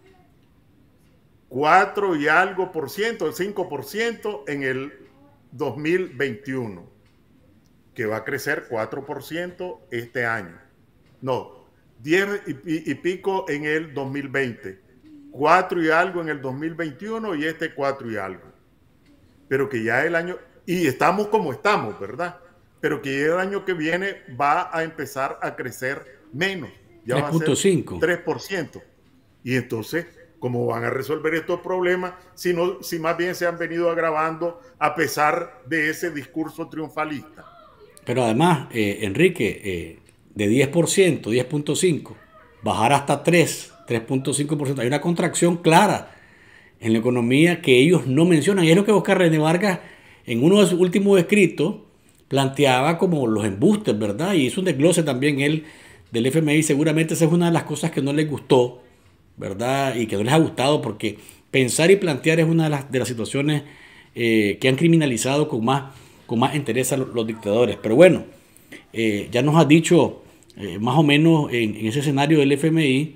cuatro y algo por ciento, el cinco por ciento en el dos mil veintiuno, que va a crecer cuatro por ciento este año. No, diez y, y pico en el dos mil veinte, cuatro y algo en el dos mil veintiuno y este cuatro y algo. Pero que ya el año, y estamos como estamos, ¿verdad? Pero que ya el año que viene va a empezar a crecer menos. Ya va a ser tres por ciento. Y entonces ¿Cómo van a resolver estos problemas si, no, si más bien se han venido agravando a pesar de ese discurso triunfalista? Pero además, eh, Enrique, eh, de diez por ciento, diez punto cinco, bajar hasta tres, tres punto cinco por ciento, hay una contracción clara en la economía que ellos no mencionan. Y es lo que Oscar René Vargas, en uno de sus últimos escritos, planteaba como los embustes, ¿verdad? Y hizo un desglose también él del F M I. Seguramente esa es una de las cosas que no les gustó, ¿verdad? Y que no les ha gustado, porque pensar y plantear es una de las, de las situaciones eh, que han criminalizado con más, con más interés a los, los dictadores. Pero bueno, eh, ya nos ha dicho eh, más o menos en, en ese escenario del F M I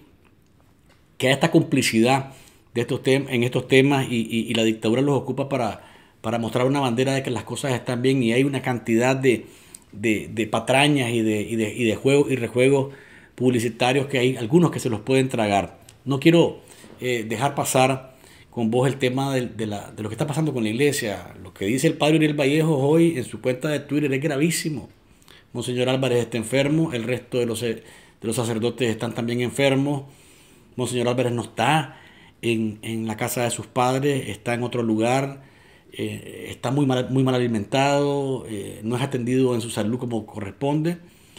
que hay esta complicidad de estos tem en estos temas y, y, y la dictadura los ocupa para, para mostrar una bandera de que las cosas están bien, y hay una cantidad de, de, de patrañas y de, y, de, y de juegos y rejuegos publicitarios que hay algunos que se los pueden tragar. No quiero eh, dejar pasar con vos el tema de, de, la, de lo que está pasando con la iglesia. Lo que dice el padre Uriel Vallejos hoy en su cuenta de Twitter es gravísimo. Monseñor Álvarez está enfermo, el resto de los, de los sacerdotes están también enfermos. Monseñor Álvarez no está en, en la casa de sus padres, está en otro lugar, eh, está muy mal, muy mal alimentado, eh, no es atendido en su salud como corresponde.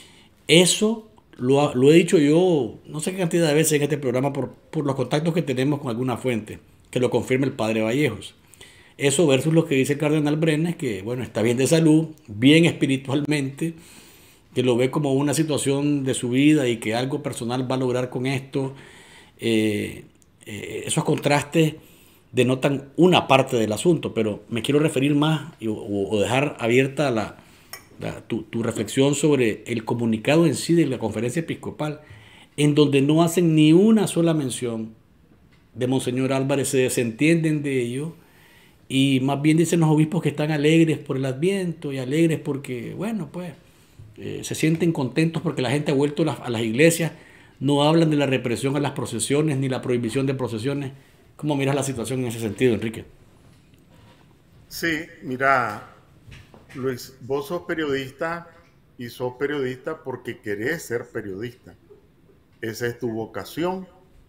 Eso lo, lo he dicho yo no sé qué cantidad de veces en este programa por, por los contactos que tenemos con alguna fuente, que lo confirme el padre Vallejos. Eso versus lo que dice el cardenal Brenes, que bueno, está bien de salud, bien espiritualmente, que lo ve como una situación de su vida y que algo personal va a lograr con esto. Eh, eh, esos contrastes denotan una parte del asunto, pero me quiero referir más o, o dejar abierta la, la, tu, tu reflexión sobre el comunicado en sí de la conferencia episcopal, en donde no hacen ni una sola mención de Monseñor Álvarez, se desentienden de ello y más bien dicen los obispos que están alegres por el Adviento y alegres porque, bueno, pues eh, se sienten contentos porque la gente ha vuelto a las, a las iglesias. No hablan de la represión a las procesiones ni la prohibición de procesiones. ¿Cómo miras la situación en ese sentido, Enrique? Sí, mira, Luis, vos sos periodista y sos periodista porque querés ser periodista. Esa es tu vocación,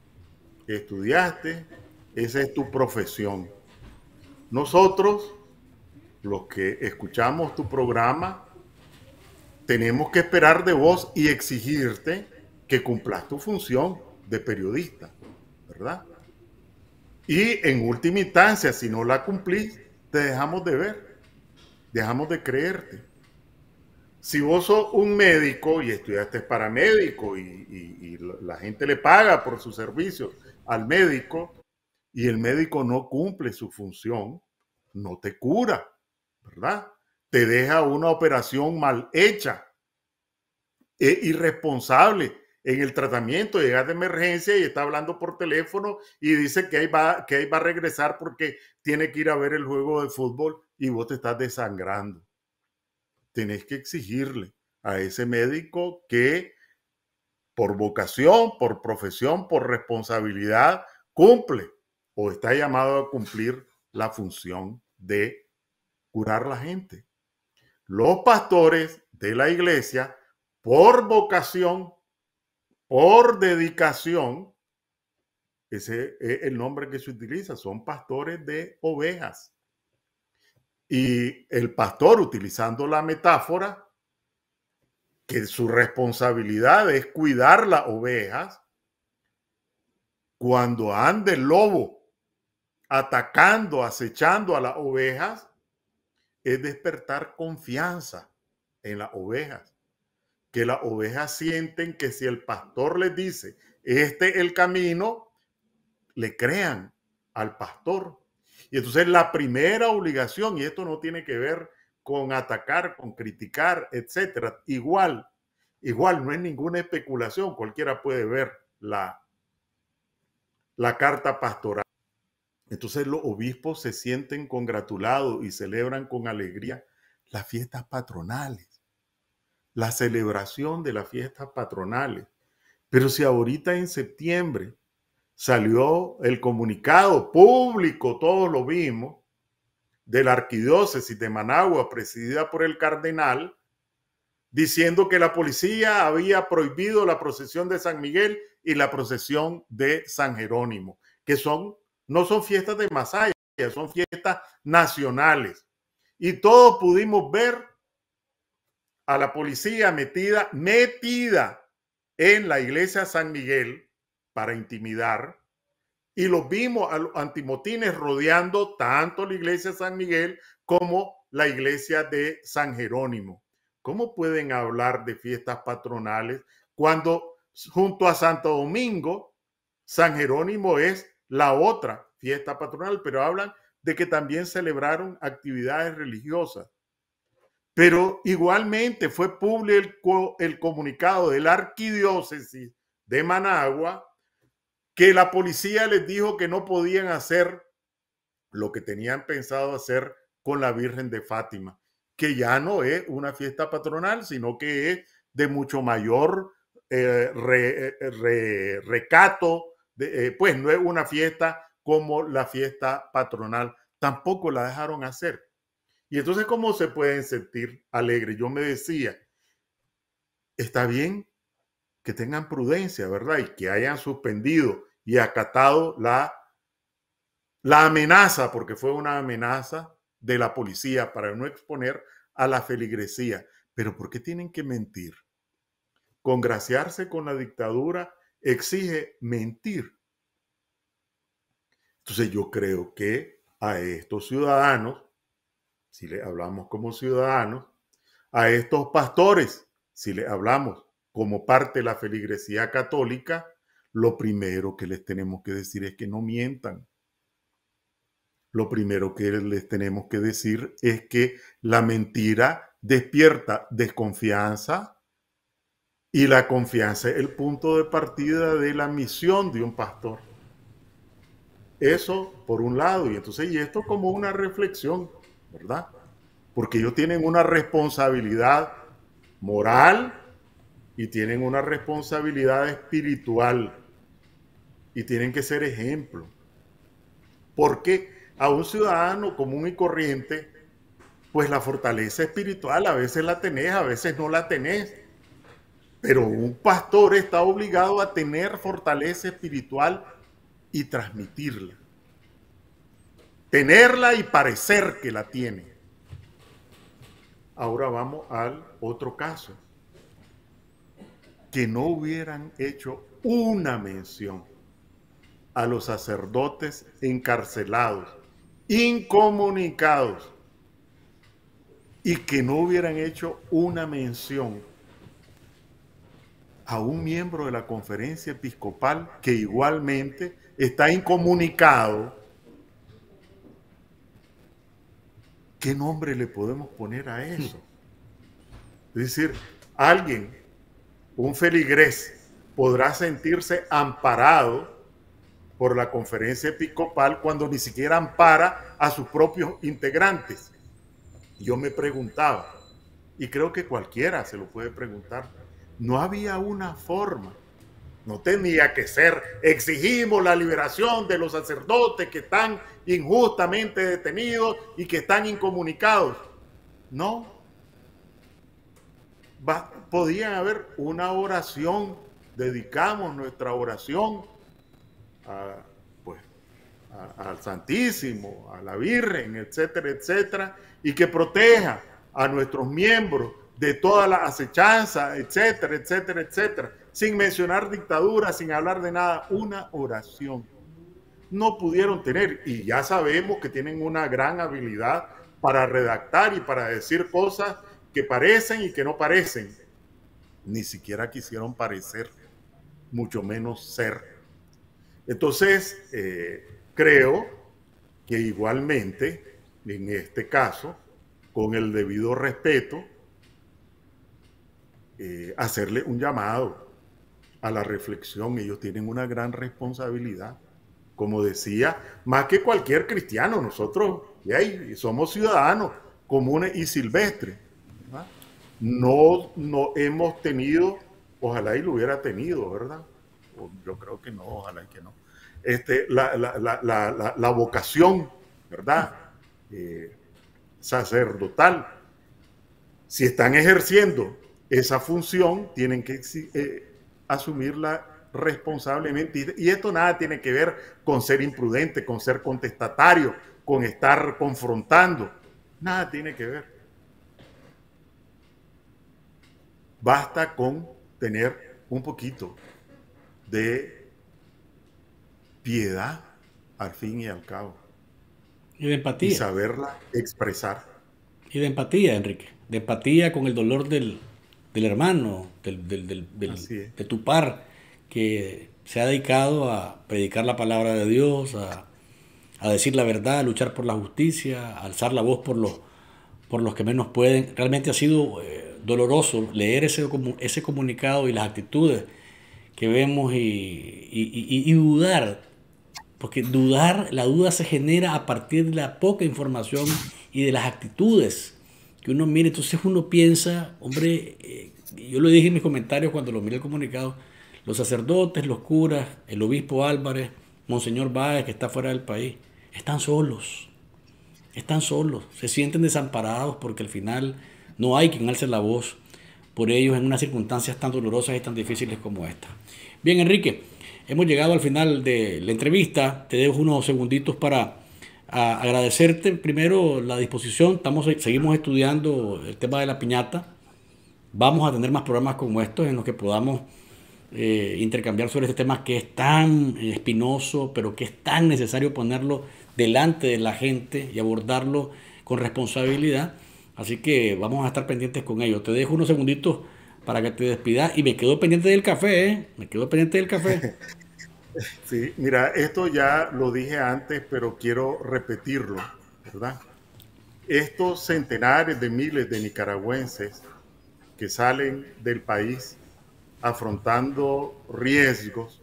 estudiaste, esa es tu profesión. Nosotros, los que escuchamos tu programa, tenemos que esperar de vos y exigirte que cumplas tu función de periodista, ¿verdad? Y en última instancia, si no la cumplís, te dejamos de ver, dejamos de creerte. Si vos sos un médico y estudiaste para médico y, y, y la gente le paga por sus servicios al médico y el médico no cumple su función, no te cura, ¿verdad? Te deja una operación mal hecha, es irresponsable en el tratamiento, llegas de emergencia y está hablando por teléfono y dice que ahí, va, que ahí va a regresar porque tiene que ir a ver el juego de fútbol y vos te estás desangrando. Tenés que exigirle a ese médico que por vocación, por profesión, por responsabilidad, cumple o está llamado a cumplir la función de curar a la gente. Los pastores de la iglesia, por vocación, por dedicación, ese es el nombre que se utiliza, son pastores de ovejas. Y el pastor, utilizando la metáfora, que su responsabilidad es cuidar las ovejas, cuando ande el lobo atacando, acechando a las ovejas, es despertar confianza en las ovejas. Que las ovejas sienten que si el pastor les dice, este es el camino, le crean al pastor. Y entonces la primera obligación, y esto no tiene que ver con atacar, con criticar, etcétera, igual, igual no es ninguna especulación, cualquiera puede ver la, la carta pastoral. Entonces los obispos se sienten congratulados y celebran con alegría las fiestas patronales. La celebración de las fiestas patronales. Pero si ahorita en septiembre salió el comunicado público, todos lo vimos, de la arquidiócesis de Managua, presidida por el cardenal, diciendo que la policía había prohibido la procesión de San Miguel y la procesión de San Jerónimo, que son, no son fiestas de Masaya, son fiestas nacionales. Y todos pudimos ver a la policía metida, metida en la iglesia San Miguel para intimidar, y los vimos a los antimotines rodeando tanto la iglesia San Miguel como la iglesia de San Jerónimo. ¿Cómo pueden hablar de fiestas patronales cuando junto a Santo Domingo, San Jerónimo es la otra fiesta patronal, pero hablan de que también celebraron actividades religiosas? Pero igualmente fue público el, el comunicado de la arquidiócesis de Managua, que la policía les dijo que no podían hacer lo que tenían pensado hacer con la Virgen de Fátima, que ya no es una fiesta patronal, sino que es de mucho mayor eh, re, re, recato, de, eh, pues no es una fiesta como la fiesta patronal, tampoco la dejaron hacer. Y entonces, ¿cómo se pueden sentir alegres? Yo me decía, está bien que tengan prudencia, ¿verdad? Y que hayan suspendido y acatado la, la amenaza, porque fue una amenaza de la policía para no exponer a la feligresía. Pero ¿por qué tienen que mentir? Congraciarse con la dictadura exige mentir. Entonces yo creo que a estos ciudadanos, si le hablamos como ciudadanos, a estos pastores, si le hablamos como parte de la feligresía católica, lo primero que les tenemos que decir es que no mientan. Lo primero que les tenemos que decir es que la mentira despierta desconfianza, y la confianza es el punto de partida de la misión de un pastor. Eso por un lado, y entonces, y esto como una reflexión, ¿verdad? Porque ellos tienen una responsabilidad moral y tienen una responsabilidad espiritual y tienen que ser ejemplo. Porque a un ciudadano común y corriente, pues la fortaleza espiritual a veces la tenés, a veces no la tenés. Pero un pastor está obligado a tener fortaleza espiritual y transmitirla. Tenerla y parecer que la tiene. Ahora vamos al otro caso. Que no hubieran hecho una mención a los sacerdotes encarcelados, incomunicados, y que no hubieran hecho una mención a un miembro de la conferencia episcopal que igualmente está incomunicado. ¿Qué nombre le podemos poner a eso? Es decir, alguien, un feligrés, podrá sentirse amparado por la conferencia episcopal cuando ni siquiera ampara a sus propios integrantes. Yo me preguntaba, y creo que cualquiera se lo puede preguntar, no había una forma, no tenía que ser, exigimos la liberación de los sacerdotes que están injustamente detenidos y que están incomunicados. No. Va, podía haber una oración, dedicamos nuestra oración a, pues, a, al Santísimo, a la Virgen, etcétera, etcétera, y que proteja a nuestros miembros de toda la acechanza, etcétera, etcétera, etcétera, sin mencionar dictadura, sin hablar de nada, una oración. No pudieron tener, y ya sabemos que tienen una gran habilidad para redactar y para decir cosas que parecen y que no parecen. Ni siquiera quisieron parecer, mucho menos ser. Entonces, eh, creo que igualmente, en este caso, con el debido respeto, eh, hacerle un llamado a la reflexión. Ellos tienen una gran responsabilidad. Como decía, más que cualquier cristiano, nosotros hey, somos ciudadanos comunes y silvestres. ¿Verdad? No, no hemos tenido, ojalá y lo hubiera tenido, ¿verdad? Yo creo que no, ojalá y que no. Este, la, la, la, la, la vocación, ¿verdad? Eh, sacerdotal. Si están ejerciendo esa función, tienen que eh, asumir la responsablemente. Y esto nada tiene que ver con ser imprudente, con ser contestatario, con estar confrontando. Nada tiene que ver. Basta con tener un poquito de piedad al fin y al cabo. Y de empatía. Y saberla expresar. Y de empatía, Enrique. De empatía con el dolor del, del hermano, del, del, del, del de tu par, que se ha dedicado a predicar la palabra de Dios, a, a decir la verdad, a luchar por la justicia, a alzar la voz por los, por los que menos pueden. Realmente ha sido eh, doloroso leer ese, ese comunicado y las actitudes que vemos y, y, y, y dudar, porque dudar, la duda se genera a partir de la poca información y de las actitudes que uno mira. Entonces uno piensa, hombre, eh, yo lo dije en mis comentarios cuando lo miré el comunicado, los sacerdotes, los curas, el obispo Álvarez, Monseñor Báez, que está fuera del país, están solos, están solos, se sienten desamparados porque al final no hay quien alce la voz por ellos en unas circunstancias tan dolorosas y tan difíciles como esta. Bien, Enrique, hemos llegado al final de la entrevista. Te dejo unos segunditos para a, agradecerte primero la disposición. Estamos, seguimos estudiando el tema de la piñata. Vamos a tener más programas como estos en los que podamos eh, intercambiar sobre este tema que es tan espinoso, pero que es tan necesario ponerlo delante de la gente y abordarlo con responsabilidad. Así que vamos a estar pendientes con ello. Te dejo unos segunditos para que te despidas y me quedo pendiente del café, ¿eh? Me quedo pendiente del café. Sí, mira, esto ya lo dije antes, pero quiero repetirlo, ¿verdad? Estos centenares de miles de nicaragüenses que salen del país afrontando riesgos,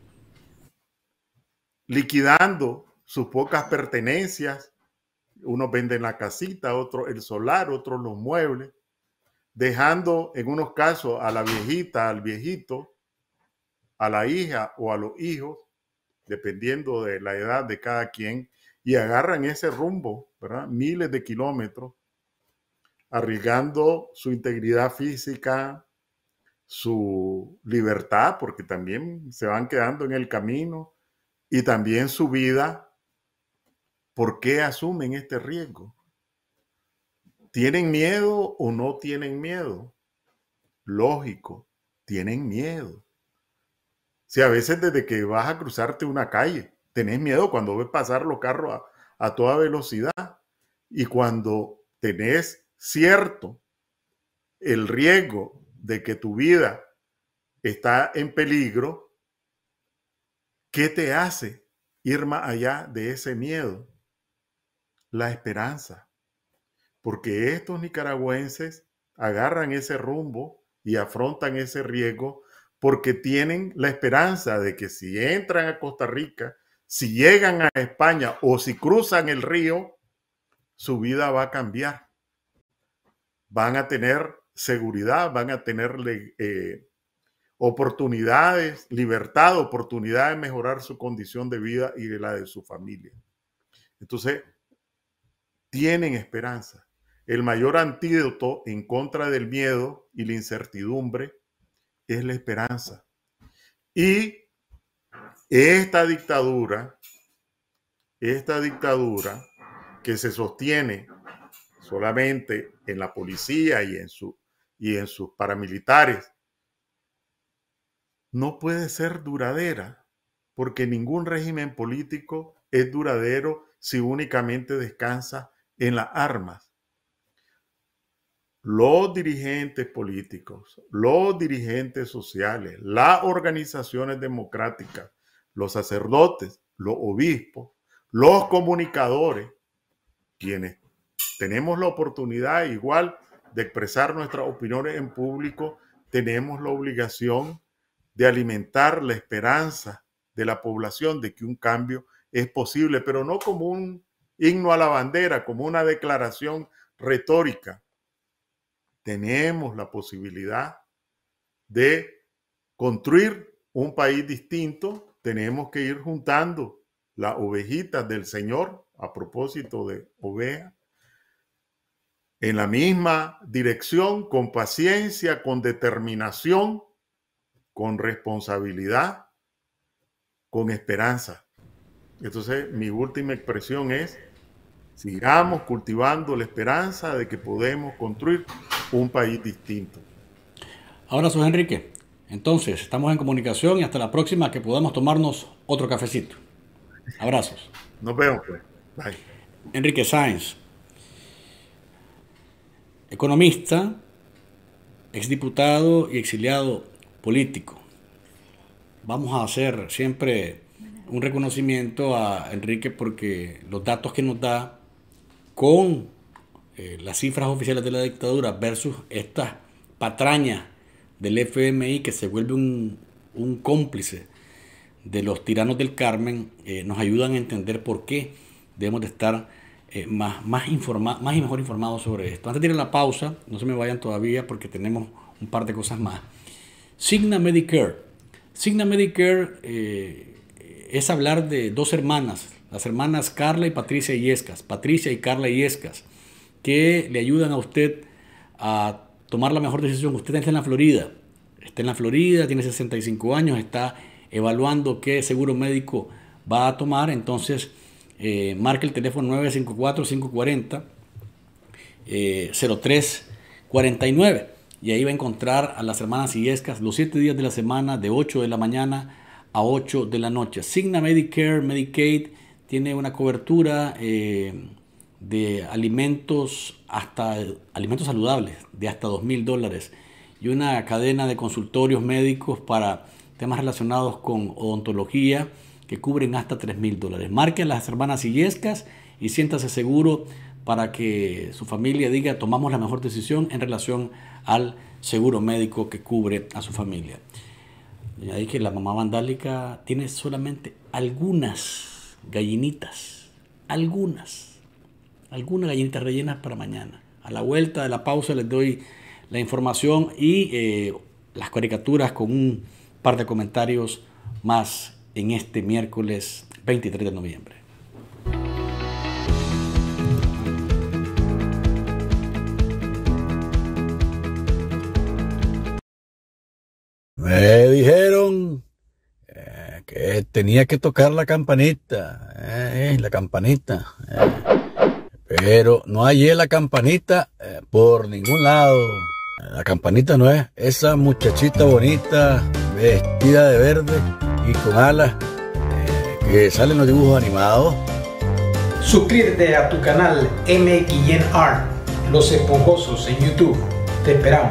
liquidando sus pocas pertenencias. Unos venden la casita, otros el solar, otros los muebles, dejando en unos casos a la viejita, al viejito, a la hija o a los hijos, dependiendo de la edad de cada quien, y agarran ese rumbo, ¿verdad? Miles de kilómetros, arriesgando su integridad física, su libertad, porque también se van quedando en el camino, y también su vida. ¿Por qué asumen este riesgo? ¿Tienen miedo o no tienen miedo? Lógico, tienen miedo. Si a veces desde que vas a cruzarte una calle, tenés miedo cuando ves pasar los carros a, a toda velocidad, y cuando tenés cierto el riesgo de que tu vida está en peligro, ¿qué te hace ir más allá de ese miedo? La esperanza, porque estos nicaragüenses agarran ese rumbo y afrontan ese riesgo porque tienen la esperanza de que si entran a Costa Rica, si llegan a España o si cruzan el río, su vida va a cambiar. Van a tener seguridad, van a tener eh, oportunidades, libertad, oportunidad de mejorar su condición de vida y de la de su familia. Entonces, tienen esperanza. El mayor antídoto en contra del miedo y la incertidumbre es la esperanza. Y esta dictadura, esta dictadura que se sostiene solamente en la policía y en, su, y en sus paramilitares, no puede ser duradera, porque ningún régimen político es duradero si únicamente descansa en las armas. Los dirigentes políticos, los dirigentes sociales, las organizaciones democráticas, los sacerdotes, los obispos, los comunicadores, quienes tenemos la oportunidad igual de expresar nuestras opiniones en público, tenemos la obligación de alimentar la esperanza de la población de que un cambio es posible, pero no como un himno a la bandera, como una declaración retórica. Tenemos la posibilidad de construir un país distinto. Tenemos que ir juntando las ovejitas del Señor, a propósito de ovejas, en la misma dirección, con paciencia, con determinación, con responsabilidad, con esperanza. Entonces, mi última expresión es: sigamos cultivando la esperanza de que podemos construir un país distinto. Abrazos, Enrique. Entonces, estamos en comunicación y hasta la próxima, que podamos tomarnos otro cafecito. Abrazos. Nos vemos, pues. Bye. Enrique Sáenz, economista, exdiputado y exiliado político. Vamos a hacer siempre un reconocimiento a Enrique porque los datos que nos da con eh, las cifras oficiales de la dictadura versus estas patrañas del F M I que se vuelve un, un cómplice de los tiranos del Carmen, eh, nos ayudan a entender por qué debemos de estar eh, más, más, informa más y mejor informados sobre esto. Antes de ir a la pausa, no se me vayan todavía porque tenemos un par de cosas más. Cigna Medicare. Cigna Medicare eh, es hablar de dos hermanas, las hermanas Carla y Patricia Illescas, Patricia y Carla Illescas, que le ayudan a usted a tomar la mejor decisión. Usted está en la Florida, está en la Florida, tiene sesenta y cinco años, está evaluando qué seguro médico va a tomar. Entonces eh, marque el teléfono nueve cinco cuatro, cinco cuatro cero, eh, cero tres cuatro nueve y ahí va a encontrar a las hermanas Illescas los siete días de la semana, de ocho de la mañana a ocho de la noche. Cigna Medicare, Medicaid tiene una cobertura eh, de alimentos, hasta alimentos saludables de hasta dos mil dólares y una cadena de consultorios médicos para temas relacionados con odontología que cubren hasta tres mil dólares. Marque a las hermanas Illescas y siéntase seguro para que su familia diga: tomamos la mejor decisión en relación al seguro médico que cubre a su familia. Y ahí que la mamá vandálica tiene solamente algunas gallinitas, algunas, algunas gallinitas rellenas para mañana. A la vuelta de la pausa les doy la información y eh, las caricaturas con un par de comentarios más en este miércoles veintitrés de noviembre. Me dijeron eh, que tenía que tocar la campanita, eh, la campanita, eh, pero no hallé la campanita eh, por ningún lado. La campanita no es esa muchachita bonita, vestida de verde y con alas, eh, que salen en los dibujos animados. Suscríbete a tu canal M X N R, Los Esponjosos, en YouTube. Te esperamos.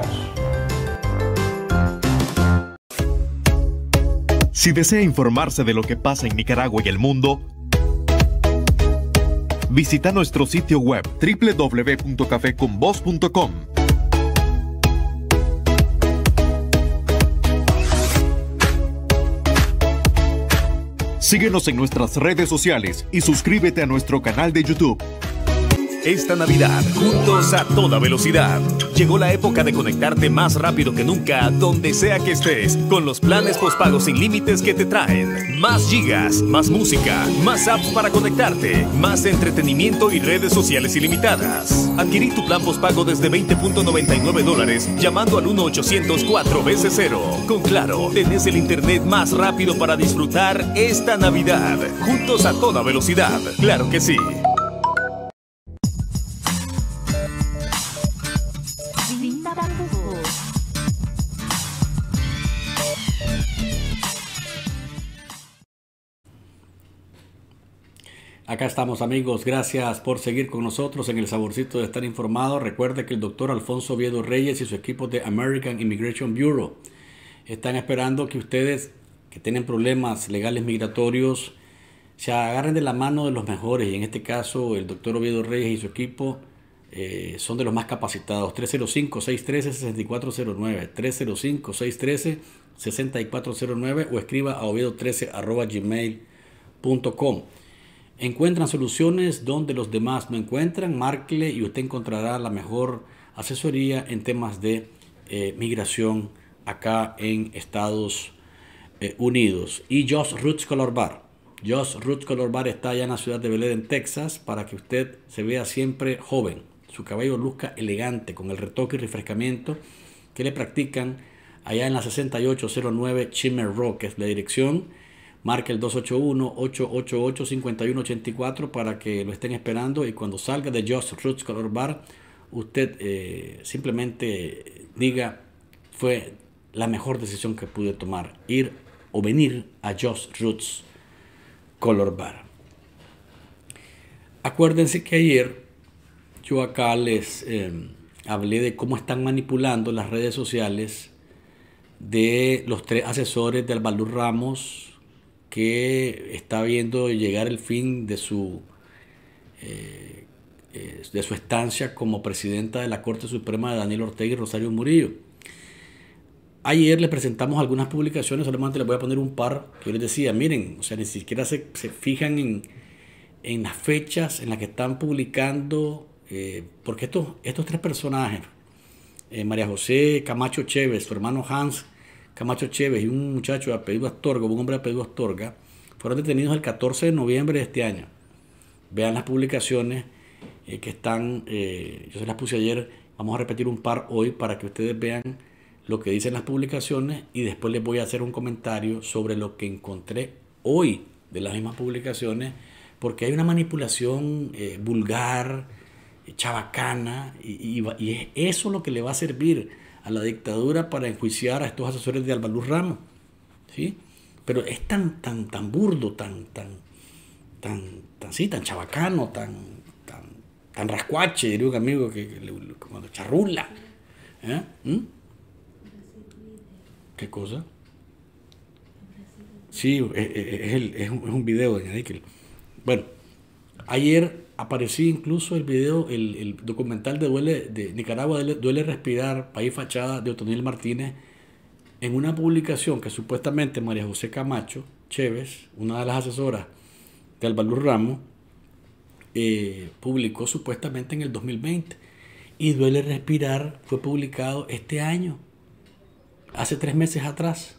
Si desea informarse de lo que pasa en Nicaragua y el mundo, visita nuestro sitio web doble u doble u doble u punto café con voz punto com. Síguenos en nuestras redes sociales y suscríbete a nuestro canal de YouTube. Esta Navidad, juntos a toda velocidad. Llegó la época de conectarte más rápido que nunca, donde sea que estés, con los planes postpago sin límites que te traen más gigas, más música, más apps para conectarte, más entretenimiento y redes sociales ilimitadas. Adquirí tu plan postpago desde veinte punto noventa y nueve dólares llamando al uno ochocientos cuatro veces cero. Con Claro, tenés el internet más rápido para disfrutar esta Navidad. Juntos a toda velocidad. Claro que sí. Acá estamos, amigos, gracias por seguir con nosotros en el saborcito de estar informado. Recuerde que el doctor Alfonso Oviedo Reyes y su equipo de American Immigration Bureau están esperando que ustedes que tienen problemas legales migratorios se agarren de la mano de los mejores, y en este caso el doctor Oviedo Reyes y su equipo eh, son de los más capacitados. tres cero cinco, seis uno tres, seis cuatro cero nueve, tres cero cinco, seis uno tres, seis cuatro cero nueve o escriba a oviedo trece arroba gmail punto com. Encuentran soluciones donde los demás no encuentran. Márquele y usted encontrará la mejor asesoría en temas de eh, migración acá en Estados eh, Unidos. Y Josh Roots Color Bar. Josh Roots Color Bar está allá en la ciudad de Belén, en Texas, para que usted se vea siempre joven, su cabello luzca elegante, con el retoque y refrescamiento que le practican allá en la sesenta y ocho cero nueve Chimmer Rock, que es la dirección. Marque el dos ocho uno, ocho ocho ocho, cinco uno ocho cuatro para que lo estén esperando, y cuando salga de Just Roots Color Bar, usted eh, simplemente diga: fue la mejor decisión que pude tomar, ir o venir a Just Roots Color Bar. Acuérdense que ayer yo acá les eh, hablé de cómo están manipulando las redes sociales de los tres asesores de Alba Luz Ramos, que está viendo llegar el fin de su, eh, eh, de su estancia como presidenta de la Corte Suprema de Daniel Ortega y Rosario Murillo. Ayer les presentamos algunas publicaciones, solamente les voy a poner un par que yo les decía, miren, o sea, ni siquiera se, se fijan en, en las fechas en las que están publicando, eh, porque estos, estos tres personajes, eh, María José Camacho Chévez, su hermano Hans Camacho Chévez y un muchacho de apellido Astorga, un hombre de apellido Astorga, fueron detenidos el catorce de noviembre de este año. Vean las publicaciones eh, que están, eh, yo se las puse ayer, vamos a repetir un par hoy para que ustedes vean lo que dicen las publicaciones, y después les voy a hacer un comentario sobre lo que encontré hoy de las mismas publicaciones, porque hay una manipulación eh, vulgar, eh, chabacana, y, y, y es eso lo que le va a servir a la dictadura para enjuiciar a estos asesores de Alba Luz Ramos, ¿sí? Pero es tan, tan, tan burdo, tan, tan, tan, tan, sí, tan chabacano, tan, tan, tan rascuache, diría un amigo, que, que, que como charrula. ¿Eh? ¿Mm? ¿Qué cosa? Sí, es, es, el, es, un, es un video de Nickel. Bueno, ayer apareció incluso el video, el, el documental de, Duele, de Nicaragua, Duele, Duele Respirar, País Fachada, de Otoniel Martínez, en una publicación que supuestamente María José Camacho Chévez, una de las asesoras de Alba Luz Ramos, eh, publicó supuestamente en el dos mil veinte. Y Duele Respirar fue publicado este año, hace tres meses atrás.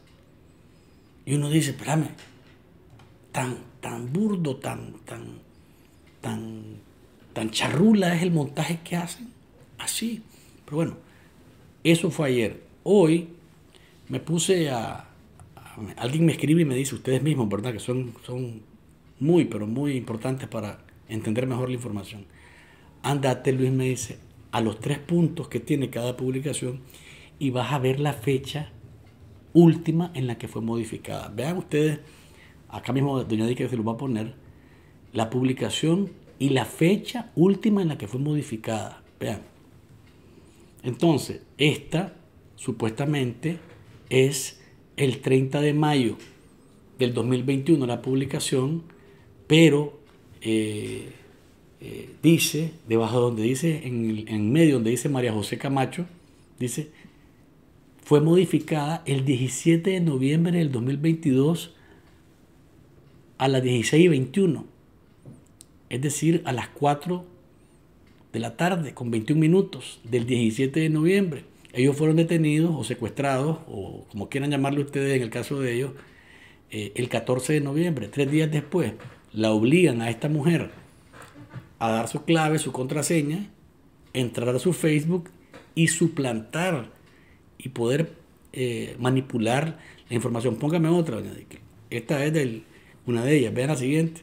Y uno dice, espérame, tan, tan burdo, tan, tan, tan, tan charrula es el montaje que hacen, así. Pero bueno, eso fue ayer. Hoy me puse a, a alguien me escribe y me dice, ustedes mismos, ¿verdad? Que son, son muy, pero muy importantes para entender mejor la información. Andate, Luis, me dice, a los tres puntos que tiene cada publicación y vas a ver la fecha última en la que fue modificada. Vean ustedes, acá mismo doña Dique se lo va a poner, la publicación y la fecha última en la que fue modificada. Vean. Entonces, esta supuestamente es el treinta de mayo del dos mil veintiuno la publicación, pero eh, eh, dice, debajo donde dice, en, el, en medio donde dice María José Camacho, dice, fue modificada el diecisiete de noviembre del dos mil veintidós a las dieciséis y veintiuno. Es decir, a las cuatro de la tarde, con veintiún minutos del diecisiete de noviembre. Ellos fueron detenidos o secuestrados, o como quieran llamarlo ustedes en el caso de ellos, eh, el catorce de noviembre. Tres días después, la obligan a esta mujer a dar su clave, su contraseña, entrar a su Facebook y suplantar y poder eh, manipular la información. Póngame otra. Esta es del, una de ellas. Vean la siguiente.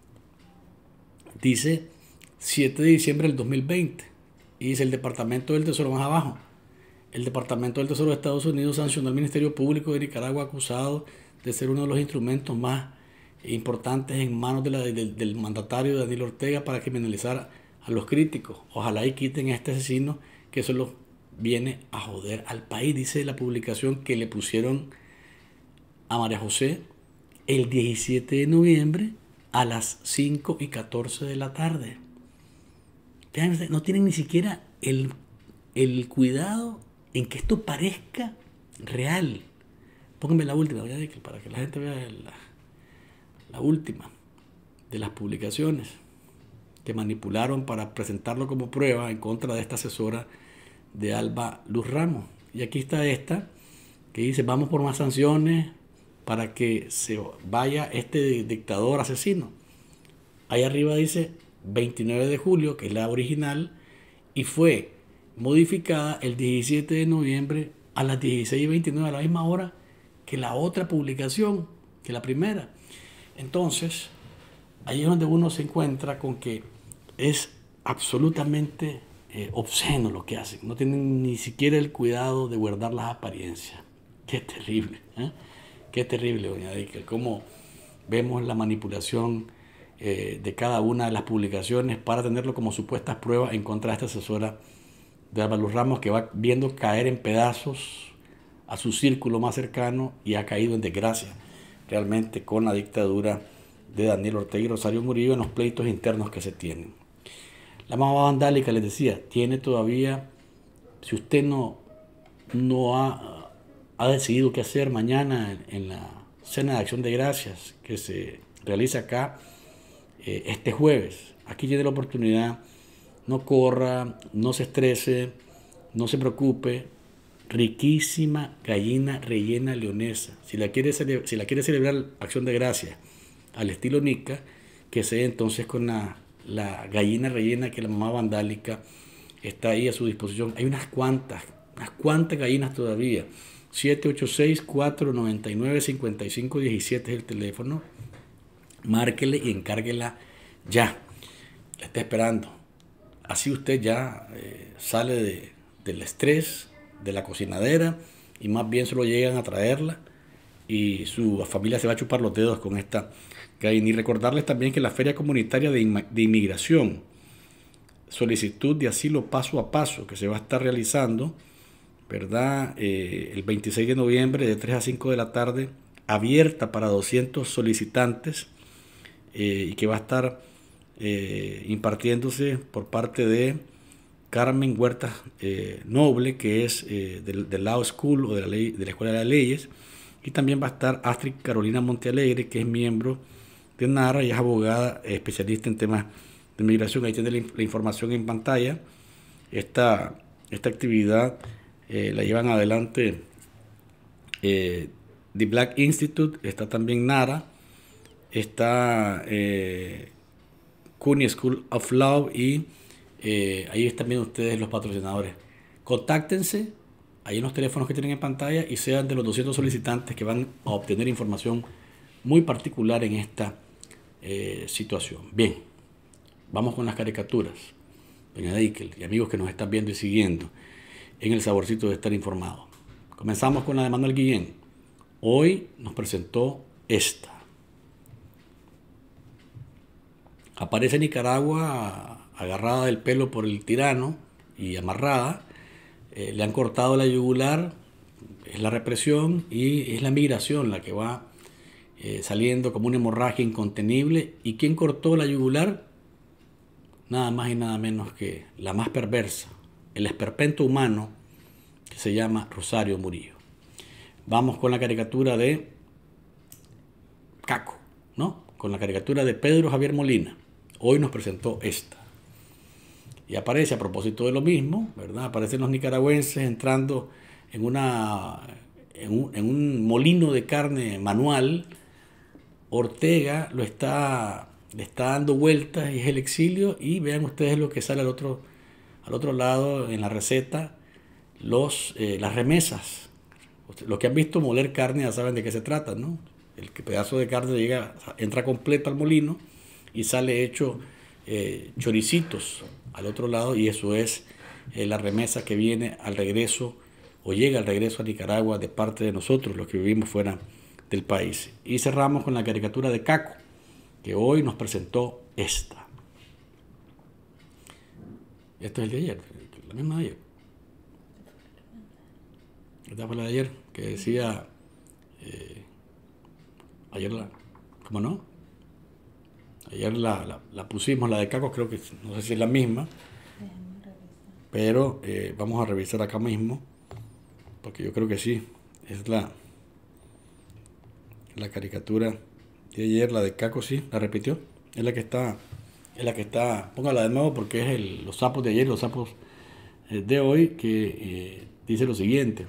Dice siete de diciembre del dos mil veinte. Y dice el Departamento del Tesoro más abajo. El Departamento del Tesoro de Estados Unidos sancionó al Ministerio Público de Nicaragua acusado de ser uno de los instrumentos más importantes en manos de la, de, del mandatario Daniel Ortega para criminalizar a los críticos. Ojalá y quiten a este asesino, que eso lo viene a joder al país. Dice la publicación que le pusieron a María José el diecisiete de noviembre a las cinco y catorce de la tarde. No tienen ni siquiera el, el cuidado en que esto parezca real. Pónganme la última, para que la gente vea la, la última de las publicaciones que manipularon para presentarlo como prueba en contra de esta asesora de Alba Luz Ramos. Y aquí está esta que dice, vamos por más sanciones para que se vaya este dictador asesino. Ahí arriba dice veintinueve de julio, que es la original, y fue modificada el diecisiete de noviembre a las dieciséis y veintinueve, a la misma hora que la otra publicación, que la primera. Entonces, ahí es donde uno se encuentra con que es absolutamente eh, obsceno lo que hacen. No tienen ni siquiera el cuidado de guardar las apariencias. Qué terrible, ¿eh? Qué terrible, doña Dickel, cómo vemos la manipulación eh, de cada una de las publicaciones para tenerlo como supuestas pruebas en contra de esta asesora de Álvaro Ramos, que va viendo caer en pedazos a su círculo más cercano y ha caído en desgracia realmente con la dictadura de Daniel Ortega y Rosario Murillo en los pleitos internos que se tienen. La mamá vandálica, les decía, tiene todavía, si usted no, no ha, ha decidido qué hacer mañana en, en la cena de acción de gracias que se realiza acá eh, este jueves, aquí tiene la oportunidad. No corra, no se estrese, no se preocupe. Riquísima gallina rellena leonesa. Si la quiere, cele si la quiere celebrar acción de gracias al estilo Nica, que sea entonces con la, la gallina rellena que la mamá vandálica está ahí a su disposición. Hay unas cuantas, unas cuantas gallinas todavía. siete ocho seis, cuatro nueve nueve, cinco cinco uno siete es el teléfono. Márquele y encárguela ya. La está esperando. Así usted ya eh, sale de, del estrés, de la cocinadera, y más bien solo llegan a traerla y su familia se va a chupar los dedos con esta gallina. Y recordarles también que la Feria Comunitaria de, de Inmigración, solicitud de asilo paso a paso, que se va a estar realizando, ¿verdad? Eh, el veintiséis de noviembre de tres a cinco de la tarde, abierta para doscientos solicitantes eh, y que va a estar eh, impartiéndose por parte de Carmen Huerta eh, Noble, que es eh, del, del Law School o de la, ley, de la Escuela de las Leyes, y también va a estar Astrid Carolina Montealegre, que es miembro de NARA y es abogada eh, especialista en temas de migración. Ahí tiene la, la información en pantalla. Esta, esta actividad eh, la llevan adelante eh, The Black Institute, está también NARA, está eh, CUNY School of Law y Eh, ahí están viendo ustedes los patrocinadores. Contáctense ahí en los teléfonos que tienen en pantalla y sean de los doscientos solicitantes que van a obtener información muy particular en esta eh, situación. Bien, vamos con las caricaturas, doña Dickel y amigos que nos están viendo y siguiendo en el saborcito de estar informado. Comenzamos con la de Manuel Guillén. Hoy nos presentó esta. Aparece Nicaragua agarrada del pelo por el tirano y amarrada, eh, le han cortado la yugular, es la represión y es la migración la que va eh, saliendo como una hemorragia incontenible. ¿Y quién cortó la yugular? Nada más y nada menos que la más perversa, el esperpento humano que se llama Rosario Murillo. Vamos con la caricatura de Caco, ¿no? Con la caricatura de Pedro Javier Molina. Hoy nos presentó esta. Y aparece a propósito de lo mismo, ¿verdad? Aparecen los nicaragüenses entrando en, una, en, un, en un molino de carne manual. Ortega lo está, le está dando vueltas y es el exilio. Y vean ustedes lo que sale al otro, al otro lado en la receta, los, eh, las remesas. Los que han visto moler carne ya saben de qué se trata, ¿no? El pedazo de carne llega, entra completo al molino y sale hecho eh, choricitos al otro lado, y eso es eh, la remesa que viene al regreso o llega al regreso a Nicaragua de parte de nosotros, los que vivimos fuera del país. Y cerramos con la caricatura de Caco, que hoy nos presentó esta. Esto es el de ayer, la misma de ayer. Esta fue la de ayer, que decía, eh, ayer la, ¿cómo no? Ayer la, la, la pusimos, la de Caco, creo que no sé si es la misma, pero eh, vamos a revisar acá mismo, porque yo creo que sí, es la, la caricatura de ayer, la de Caco, sí, la repitió, es la que está, es la que está, póngala de nuevo porque es el, los sapos de ayer, los sapos eh, de hoy, que eh, dice lo siguiente.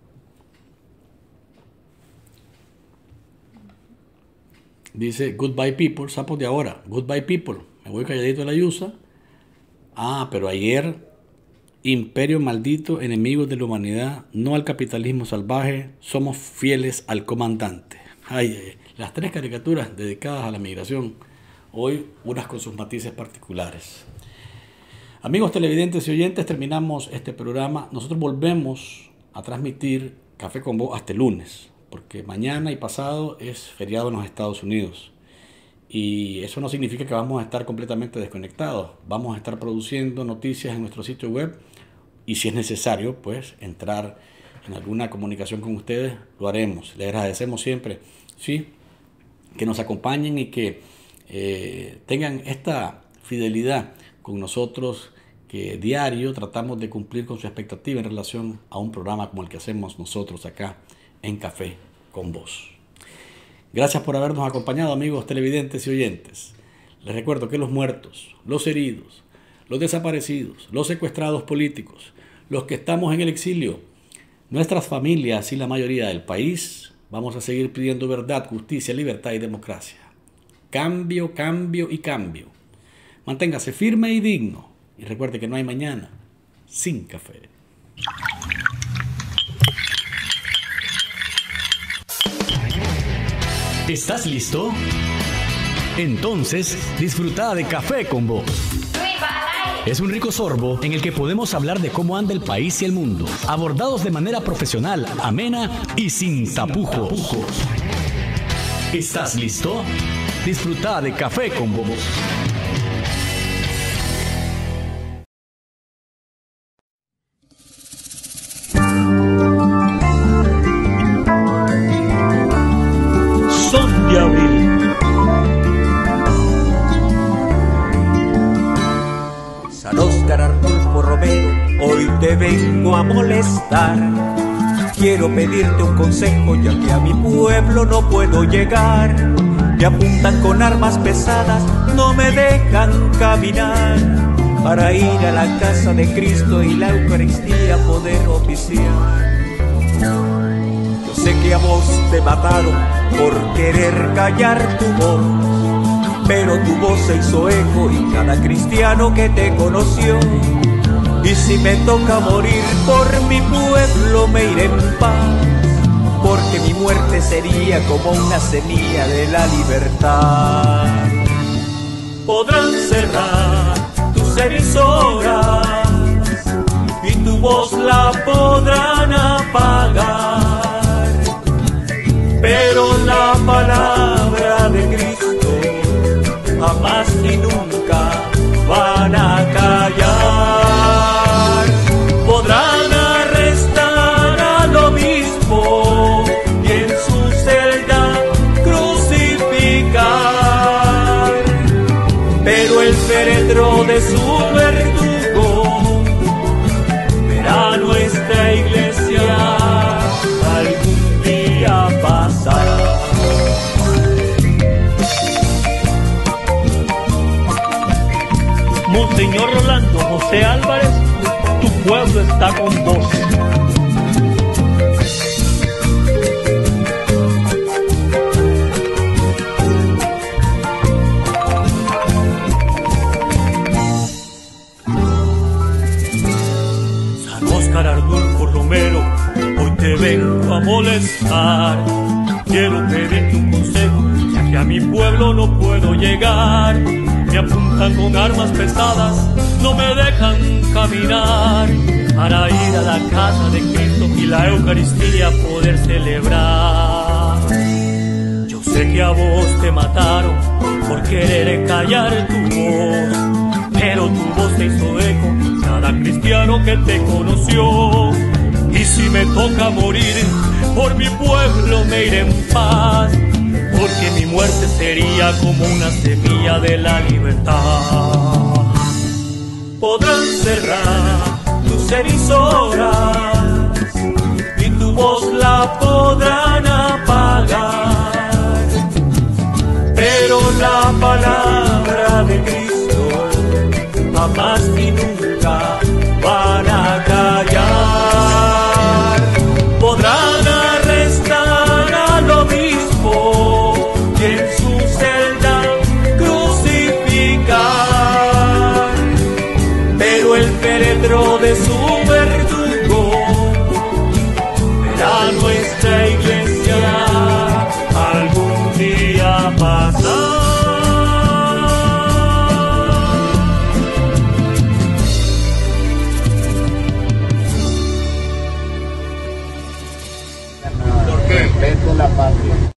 Dice, goodbye people, sapos de ahora, goodbye people, me voy calladito de la yusa. Ah, pero ayer imperio maldito, enemigos de la humanidad, no al capitalismo salvaje, somos fieles al comandante. Ay, ay, las tres caricaturas dedicadas a la migración, hoy unas con sus matices particulares. Amigos televidentes y oyentes, terminamos este programa. Nosotros volvemos a transmitir Café con Voz hasta el lunes, porque mañana y pasado es feriado en los Estados Unidos. Y eso no significa que vamos a estar completamente desconectados. Vamos a estar produciendo noticias en nuestro sitio web y si es necesario, pues, entrar en alguna comunicación con ustedes, lo haremos. Les agradecemos siempre, sí, que nos acompañen y que eh, tengan esta fidelidad con nosotros, que diario tratamos de cumplir con su expectativa en relación a un programa como el que hacemos nosotros acá en Café con Voz. Gracias por habernos acompañado, amigos televidentes y oyentes. Les recuerdo que los muertos, los heridos, los desaparecidos, los secuestrados políticos, los que estamos en el exilio, nuestras familias y la mayoría del país, vamos a seguir pidiendo verdad, justicia, libertad y democracia. Cambio, cambio y cambio. Manténgase firme y digno. Y recuerde que no hay mañana sin café. ¿Estás listo? Entonces, disfruta de Café con Voz. Es un rico sorbo en el que podemos hablar de cómo anda el país y el mundo, abordados de manera profesional, amena y sin tapujos. ¿Estás listo? Disfruta de Café con Voz. Son de abril. San Óscar Arnulfo Romero, hoy te vengo a molestar. Quiero pedirte un consejo, ya que a mi pueblo no puedo llegar. Me apuntan con armas pesadas, no me dejan caminar. Para ir a la casa de Cristo y la Eucaristía poder oficiar. Sé que a vos te mataron por querer callar tu voz, pero tu voz se hizo eco y cada cristiano que te conoció. Y si me toca morir por mi pueblo me iré en paz, porque mi muerte sería como una semilla de la libertad. Podrán cerrar tus emisoras y tu voz la podrán apagar, pero la palabra de Cristo jamás y nunca van a callar. Podrán arrestar al obispo y en su celda crucificar, pero el féretro de su verdugo verá nuestra iglesia algún día pasar. Monseñor Rolando José Álvarez, tu pueblo está con vos. San Óscar Arnulfo Romero, hoy te vengo a molestar. Quiero pedirte un consejo, ya que a mi pueblo no puedo llegar. Me apuntan con armas pesadas, no me dejan caminar. Para ir a la casa de Cristo y la Eucaristía poder celebrar. Yo sé que a vos te mataron por querer callar tu voz, pero tu voz se hizo eco cada cristiano que te conoció. Y si me toca morir, por mi pueblo me iré en paz, porque mi muerte sería como una semilla de la libertad. Podrán cerrar tus emisoras y tu voz la podrán apagar, pero la palabra de Cristo jamás y nunca van a callar. Podrán arrestar al obispo y en su celda crucificar, pero el féretro de su pasar. Respeto la patria.